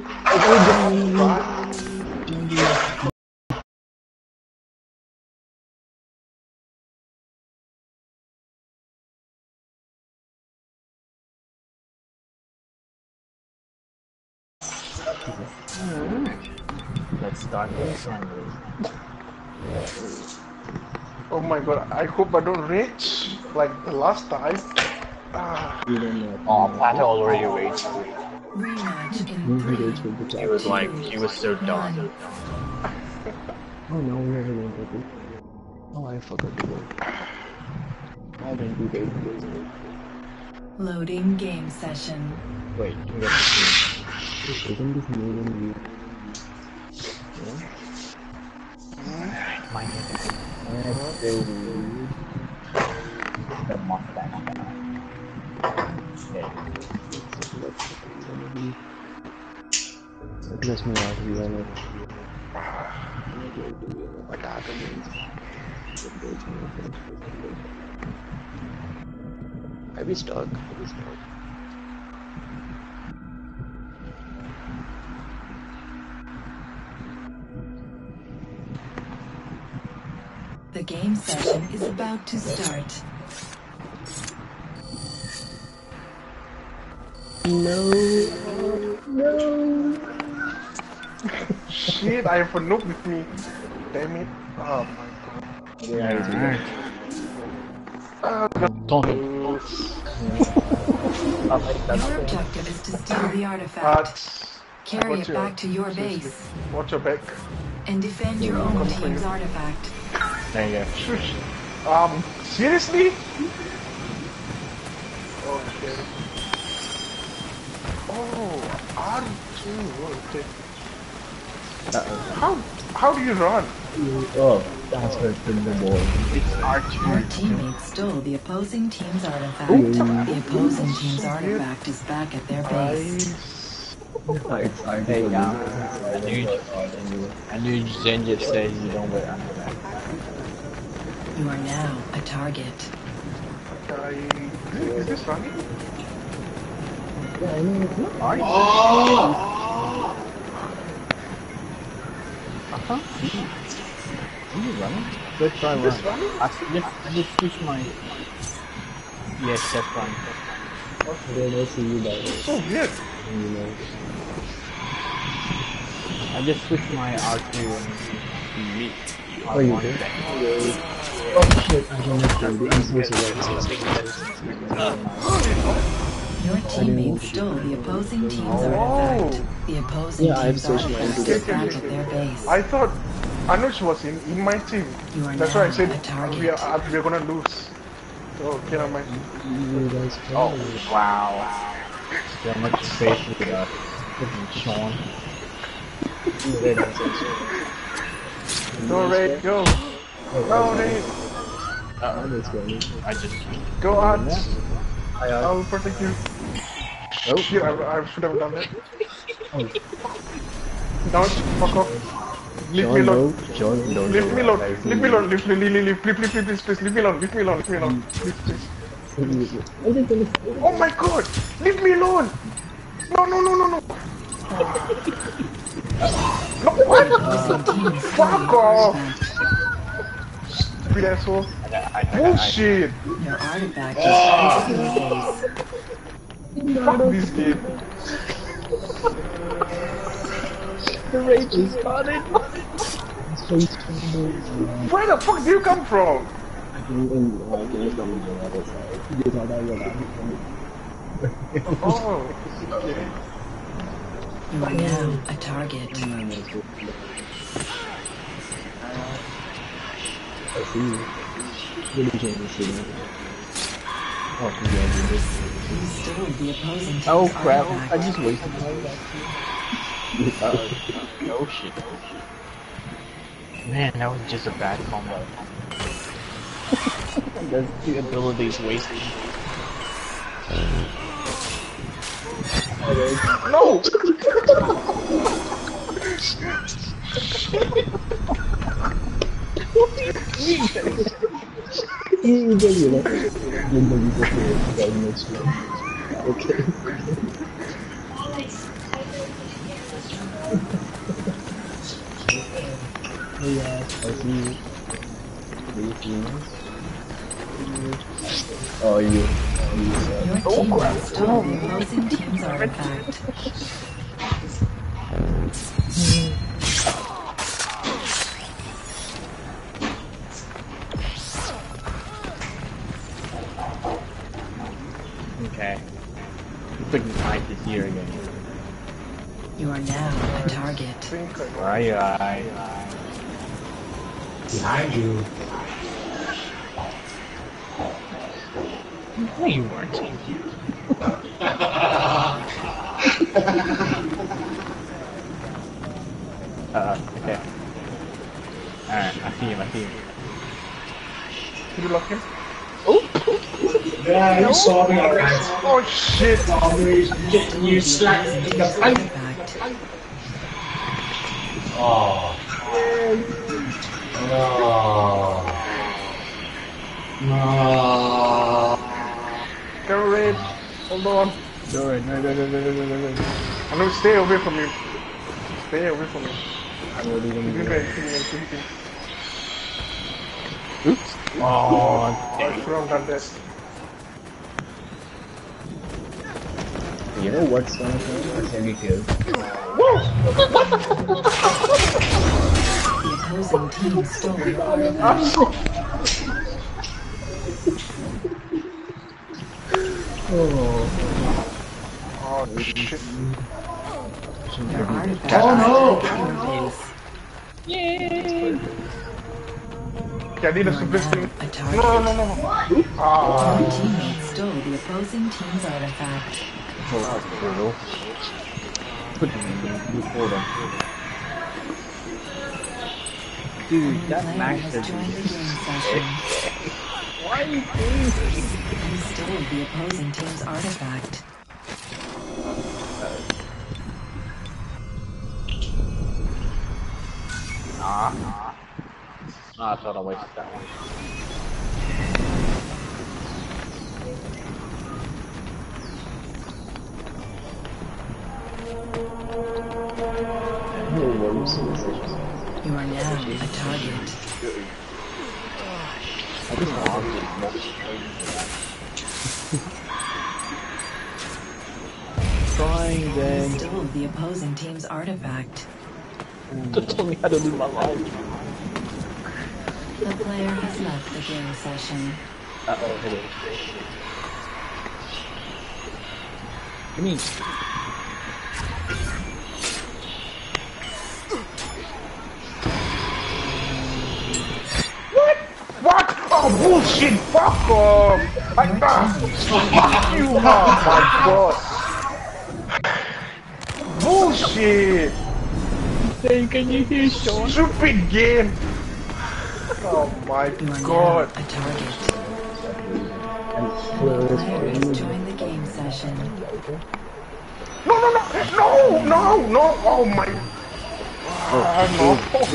Let's start this one. Oh my god, I hope I don't rage like the last time. Ah. You don't know. Oh, Plato already raged. Rematch in You three, engage with the He chat. was like, he was so done. Oh no, we are going to do. Oh, I forgot to go. I didn't do that. loading game session. Wait, we got to see. Isn't this more than you? Mine is That's so weird. the Mustang guy. Yeah. Just me out here, I know. Like I I be stuck. I be stuck. The game session is about to start. No, no. Shit, I have a noob with me. Damn it. Oh my god. Yeah, Uh, Don't. Your objective is to steal the artifact, but carry watch it your- back to your seriously, base, watch your back. and defend your own team's artifact. There you go. Shush. Um, seriously? Okay. Oh, R two. Okay. How how do you run? Oh, that's hurt from the ball. It's R Your two. teammate stole the opposing team's artifact. The opposing team's artifact is back at their base. It's hard Hey, to yeah. believe. I knew, I knew Zen just said you don't wear underwear. You are now a target. I, is this running? Yeah, I know it's not. Oh! Uh-huh. Are you running? Let's try Is this run. running? I s- just, I just switched my... Yes, that's fine. Then I see you die. So weird. You know. I just switched my R two and me. Oh, you did? Oh shit, I don't have to. I'm so sorry. Your teammate stole the opposing team's artifact. The opposing Yeah, I have team's switched mine artifact to is that. back at their base. I thought Anush was in, in my team. You are That's why I now said a target. we are uh, we are gonna lose. So okay, never mind. You guys Oh, wow. So much space with uh, freaking Sean. Go Red, go. Go Red. I just... Go out. I I will protect you. Oh, Shit, I, I should have done that. Don't fuck off. Leave John, me no. alone. John, no. Leave no, me alone. I see Leave me you. alone. Leave, leave, leave, leave, please, please, please, please, leave me alone. Leave me alone. Leave me alone. Please, please. I just wanna- Oh my god! Leave me alone! No, no, no, no, no! No, what? Fuck off! Stupid asshole. Bullshit! Your artifact is ready to release. Fuck this game. The rage is started. So stupid. Where the fuck do you come from? I can in my game from the other side. You thought I would have Oh, okay. You are now a target. I see you. Really enjoying this video. Oh, yeah, You stole the opposing team's Oh crap! artifact. I just wasted my life. Uh, oh shit. Man, that was just a bad combo. That's the abilities wasted. No! You get you know. You know you go for it next one. Okay. Oh yeah, I see you. Three teams. Oh you. Your Oh team crap. has stolen the opposing team's artifact. Okay. Looks like the fight is here again. You are now a target. Where are you? I. Behind you. No, you weren't. uh, okay. Alright, I see him, I see him. Did you lock him? Yeah, you saw me alright. Oh shit! You slapped in the front. Artifact. Oh. No. No. Courage! Hold on. No, no, no, no, no, no, no, no, no. I know, stay away from him. Stay away from him. I'm already You gonna didn't do do it. anything, anything. Oops. Oh, I should have done that. You know what's gonna happen? A heavy kill. The opposing team stole your artifact. Oh shit. Your artifact Oh no! is in your base. Okay, I need a You are super now spin. a No, target. no, no, no, no. Ah. Your teammate stole the opposing team's artifact. oh, that's brutal. Put him in the blue order. Dude, The that player max has is joined the game session. Why are you doing this? You stole the opposing team's artifact. Nah. Nah, I thought I wasted that one. No worries. You are now a target. I just want to Trying You then. stole the opposing team's artifact. Just told me how to live my life. The player has left the game session. Uh oh, hit it. Come here. What? What? Oh bullshit! Fuck off! I, ah, fuck you! Oh my god! Bullshit! Hey, can you hear Sean? Stupid game! Oh my You are god! now a target. And The whoever player is has joined the game session. No, no, no! No! No! No! Oh my... Ah, no.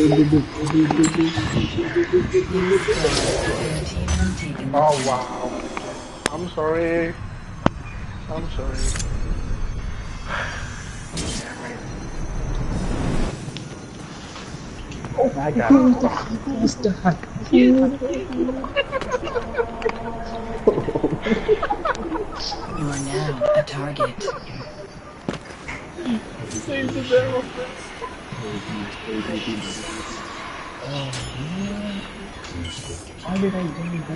Oh, wow. I'm sorry. I'm sorry. Oh, I got it. You are now a target. Save the barrel. Why did I do that?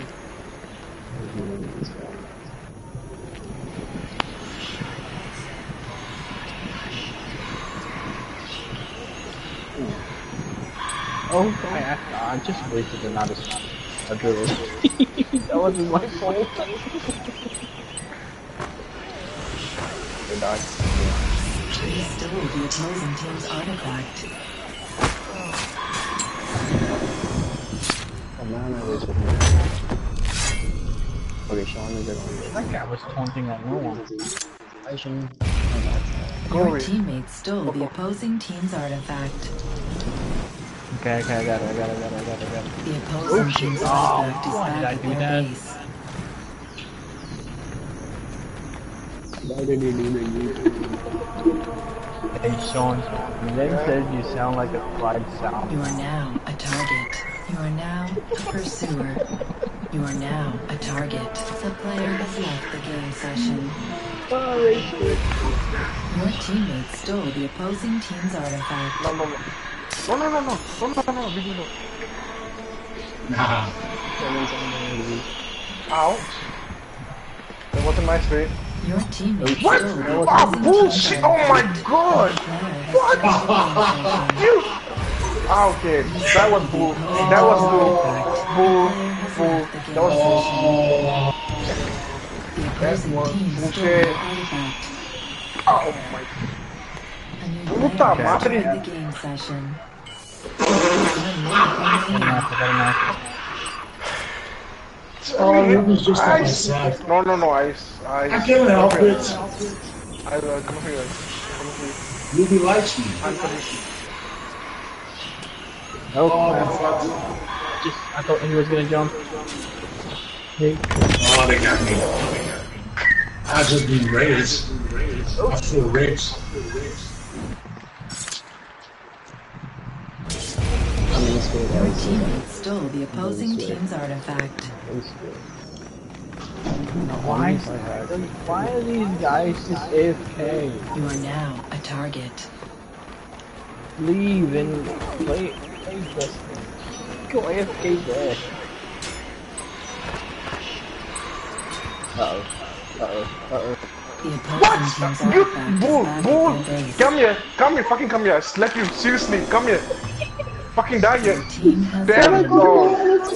Oh, I, I, I just wasted another a drill. That wasn't my fault. They died. Restore the opposing team's artifact. Oh man, I wasted my. Okay, Sean is around. That guy was taunting on no one. Hi, Sean. Your Glory. teammate stole the opposing team's artifact. Okay, okay, I got it, I got it, I got it, I got it, I got it. The opposing team's artifact is why did I back at do their that? base. Why did you do the Hey, Sean, Len said you sound like a fried salmon. You are now a target. You are now a pursuer. You are now a target. The player has left the game session. Your teammate stole the opposing team's artifact. No, no, no. No, no, no, no. No, no, no, no. Leave me alone. Nah. Ouch. That was a nice trade. Your teammate What? stole the Oh, opposing bullshit. team's Oh, my artifact. God. The player has left the game session. You. Ah, okay. That was bull. That was bull. Bull. Bull. That was bull. The opposing was team stole bullshit. the artifact. Oh, my. A new Puta player has madre. joined the game session. Got a knife, I got a knife. Oh, it was just on my Ice. side. No, no, no. Ice. Ice. I can't help it. I uh, come here. Come here. Ruby likes me. I'm coming. Oh, Oh, crap. fuck. Just, I thought he was gonna jump. Hey. Oh, they got me. I just been raised. I feel raped. Your teammate stole the opposing team's artifact. Why, why are these guys just A F K? You are now a target. Leave and play, play this. Go A F K there. Uh-oh. Uh-oh. Uh-oh. The opposing What? team's You artifact bull, is back bull. at their base. Come here. Come here. Fucking come here. I slap you. Seriously. Come here. Fucking die here. Your team has Damn it, dog.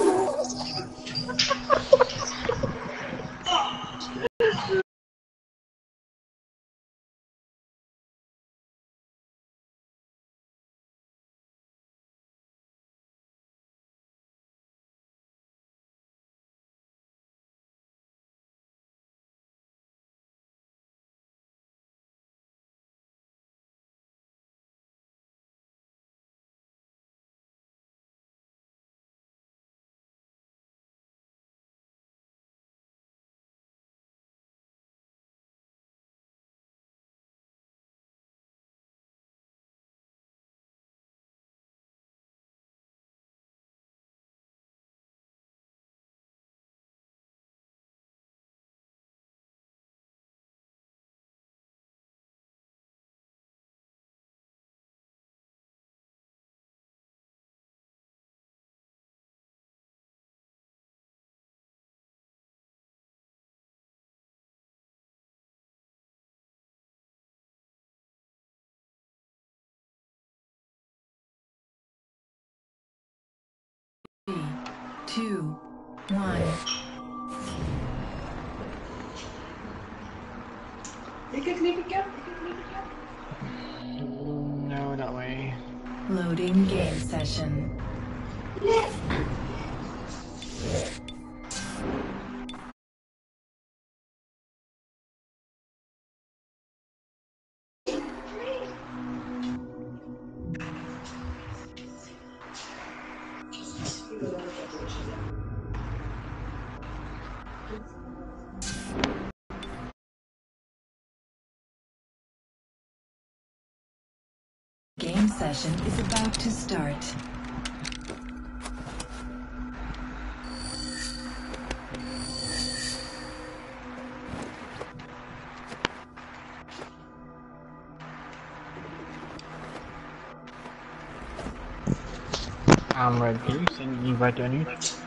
Three, two, one. No, that way. Loading game session. Game session is about to start. I'm ready. Can you send me invite to any?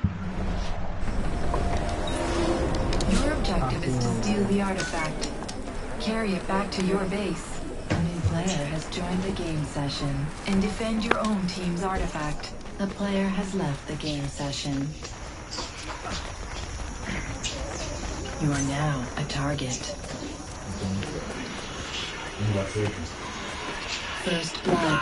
Your objective is to steal the artifact. Carry it back to your base. A new player has joined the game session. And defend your own team's artifact. The player has left the game session. You are now a target. First blood.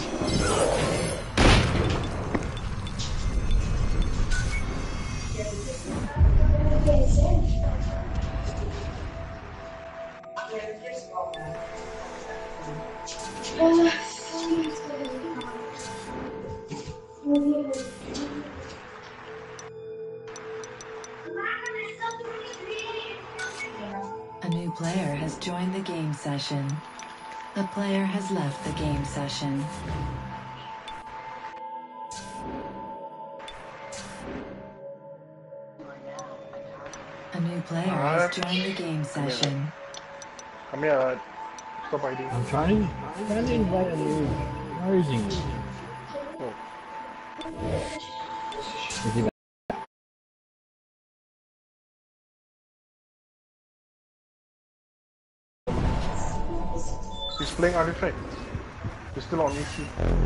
A new player has joined the game session. The player has left the game session. A new player has joined the game session. Come here. Stop I D. I'm trying to, I'm trying to invite a new. Where is he? Oh. Is he back? He's playing Artifact. He's still on E C.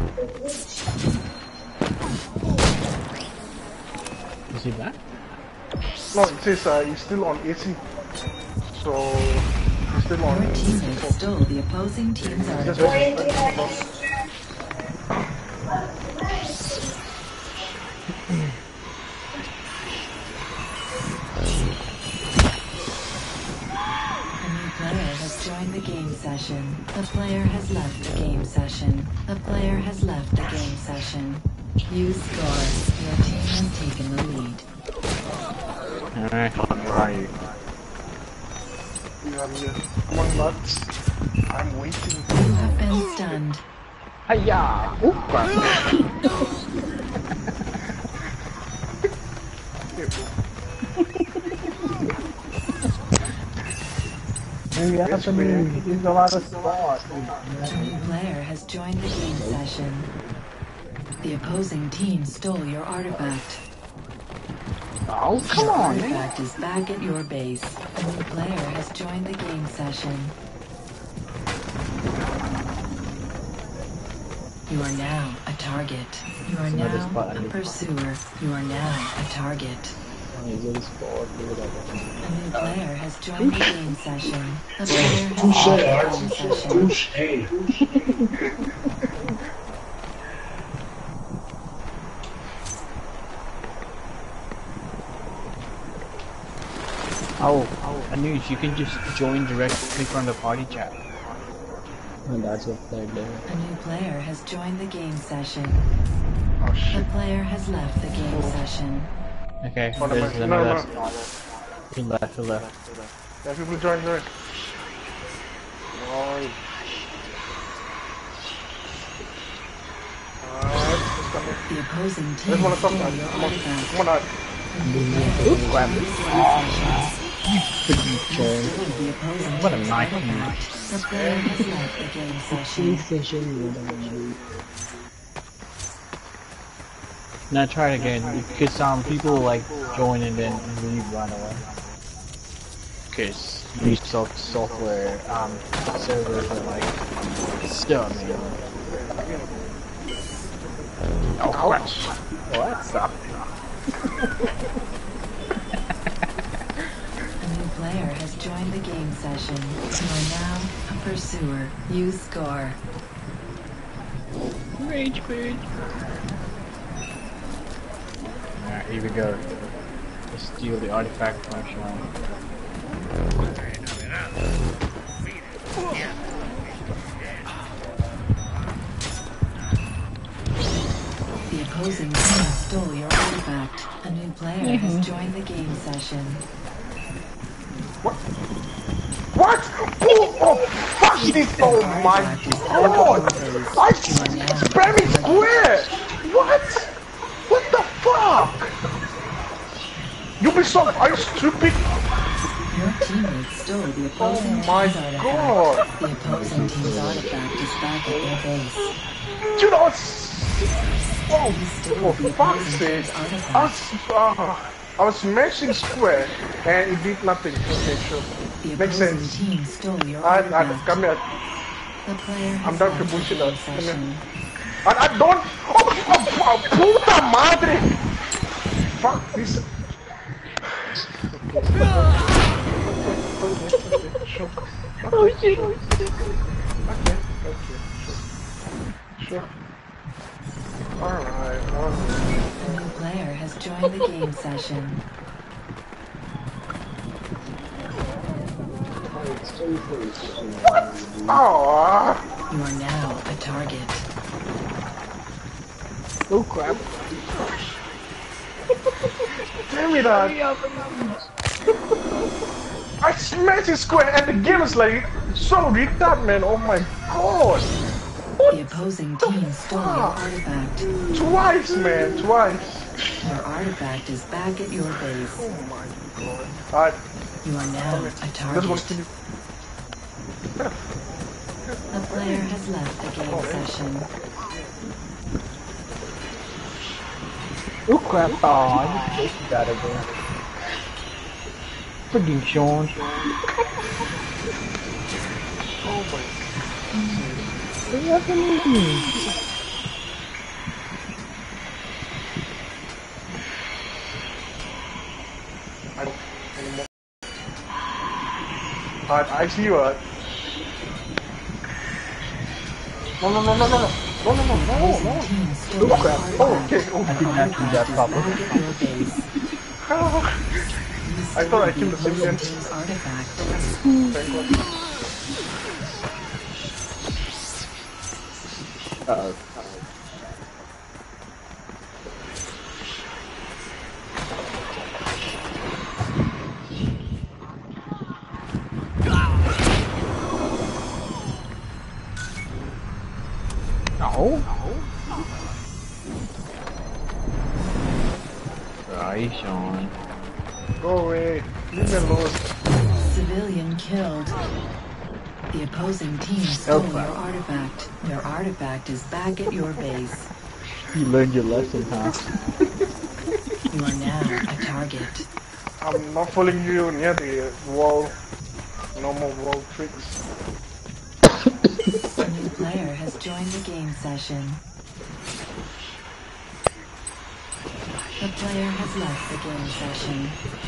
Is he back? No, it says uh, he's still on A C. So he's still on. Your teammate stole the opposing team's Just artifact. Join the game session. The player has left the game session. The player has left the game session. You score. Your team has taken the lead. Alright. Alright. We are here. Come on, lads. I'm waiting. You have been stunned. Hiya! Maybe that's a new, there's a lot of spots. A new player has joined the game session. The opposing team stole your artifact. Oh, come your on, artifact is back at your base. A new player has joined the game session. You are now a target. You are now a pursuer. You are now a target. A new player has joined the game session. The player has joined the game session. Touche. Oh, oh, Anuj, you can just join directly from the party chat. And that's what I did. A new player has joined the game session. Oh The shit. player has left the game session. Okay, Hold on, there's no, another. no. He left, he left. Yeah, people join there. Alright. Alright, let's come here. The opposing There's team one on top stole side. your Come on, artifact. come on out. Ooh, grab it. The opposing What a team's nice artifact. The player has left the game session. Session. Now try it again, because um, people like join and then leave right away. Because Ubisoft software um, servers are like stuck, man. Oh, crash. Well, that sucked. A new player has joined the game session. You are now a pursuer. You score. Rage quit. Alright, here we go. Let's steal the artifact from Sean. The opposing team stole your artifact. A new player has joined the game session. What? What? Oh, oh fuck this! Oh my god! I spamming square! What? What the fuck? Ubisoft, are you stupid? Your teammates stole the opposing Oh my team's artifact. god! The opposing team's artifact is back at their base. You know, it's... Oh, for fuck's sake. I was, uh, I was smashing square and it did nothing. Okay, sure. The Makes opposing sense. team stole your I, I, artifact. come here. The player I'm has done to left bullshit the now. game Come here. session. I, I don't... Oh, oh, oh, puta madre! Fuck this... Oh shit! Okay, okay, sure. Sure. Alright, alright. A new player has joined the game session. Oh! You are now a target. Oh crap. Damn it, uh, I smashed his square and the game is like so retarded, man. Oh my god. The opposing team stole your artifact. Twice, man, twice. Your artifact is back at your base. Oh my god. Alright, You are now a let's go target. continue. The player has left the game session. Oh crap, oh, I just pushed that again. Freaking Sean. Oh my. What happened? I don't anymore. Alright, I see you, uh. No, no, no, no, no, no. No, no, no, no, no. Team stole Oh your crap. artifact. Oh, okay. Oh, Your artifact is back at your base. I thought I killed the civilian. Team's artifact. Thank God. Uh-oh. No. Right, Sean. Go away. Leave me alone. Civilian killed. The opposing team stole your artifact. Your artifact is back at your base. You learned your lesson, huh? You are now a target. I'm not following you near the wall. No more wall tricks. A new player has joined the game session. The player has left the game session.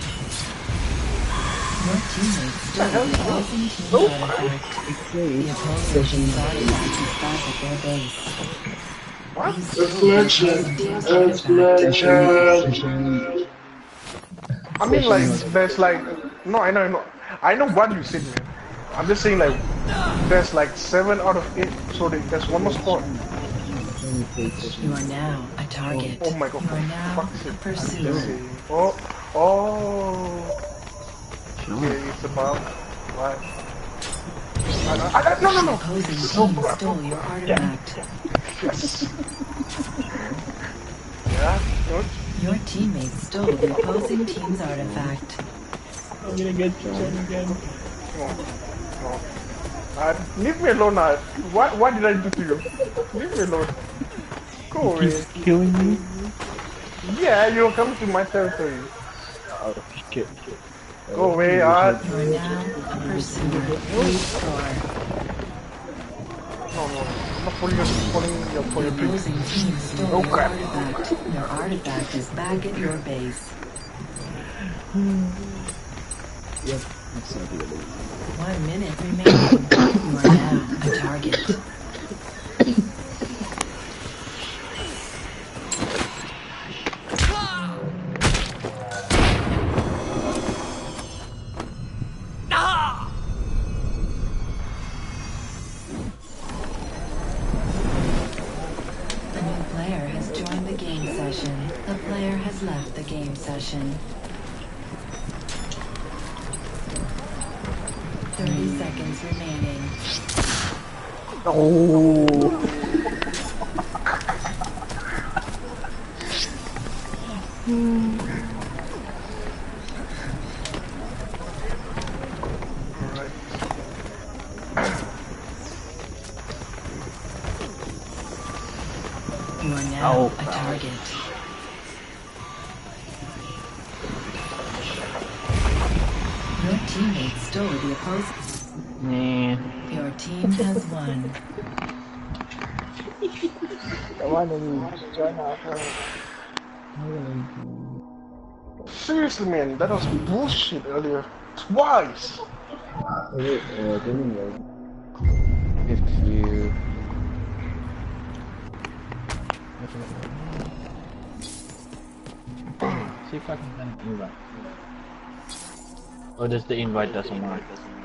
Your teammates stole the opposing team's artifact. The opposing team's artifact is back at their base. What? You stole the opposing team's artifact. I mean, like, there's like, no, I know, I know, I know what you said, man. I'm just saying, like, there's like seven out of eight, so there's one more spot. You are now a target. Oh my god, You are now fuck's a sake. pursuer. Oh, oh. Okay, it's about, what? I, I, I, no, no, The no. opposing So team crap. stole your artifact. Yes. Yeah, good. Your teammates stole the opposing team's artifact. I'm gonna get Sean again. Come on. Come on. Uh, leave me alone now. What, what did I do to you? Leave me alone. Go away. He's killing me. Yeah, you're coming to my territory. Oh shit. Go away, Art. You are now a pursuer. Lead score. No, no. I'm not following your, following your, for The your tricks. opposing team stole Oh, your crap. artifact. Your artifact is back at your base. Yep, that's not the other one. One minute remaining. You are now a target. A new player has joined the game session. The player has left the game session. thirty seconds remaining. Oh. You are now Oh, a target. Your teammates stole the opposing. Man. Your team has won. Seriously, man, that was bullshit earlier. Twice. Wait, uh, can you If you. See if I can send an invite. Or does the invite doesn't work?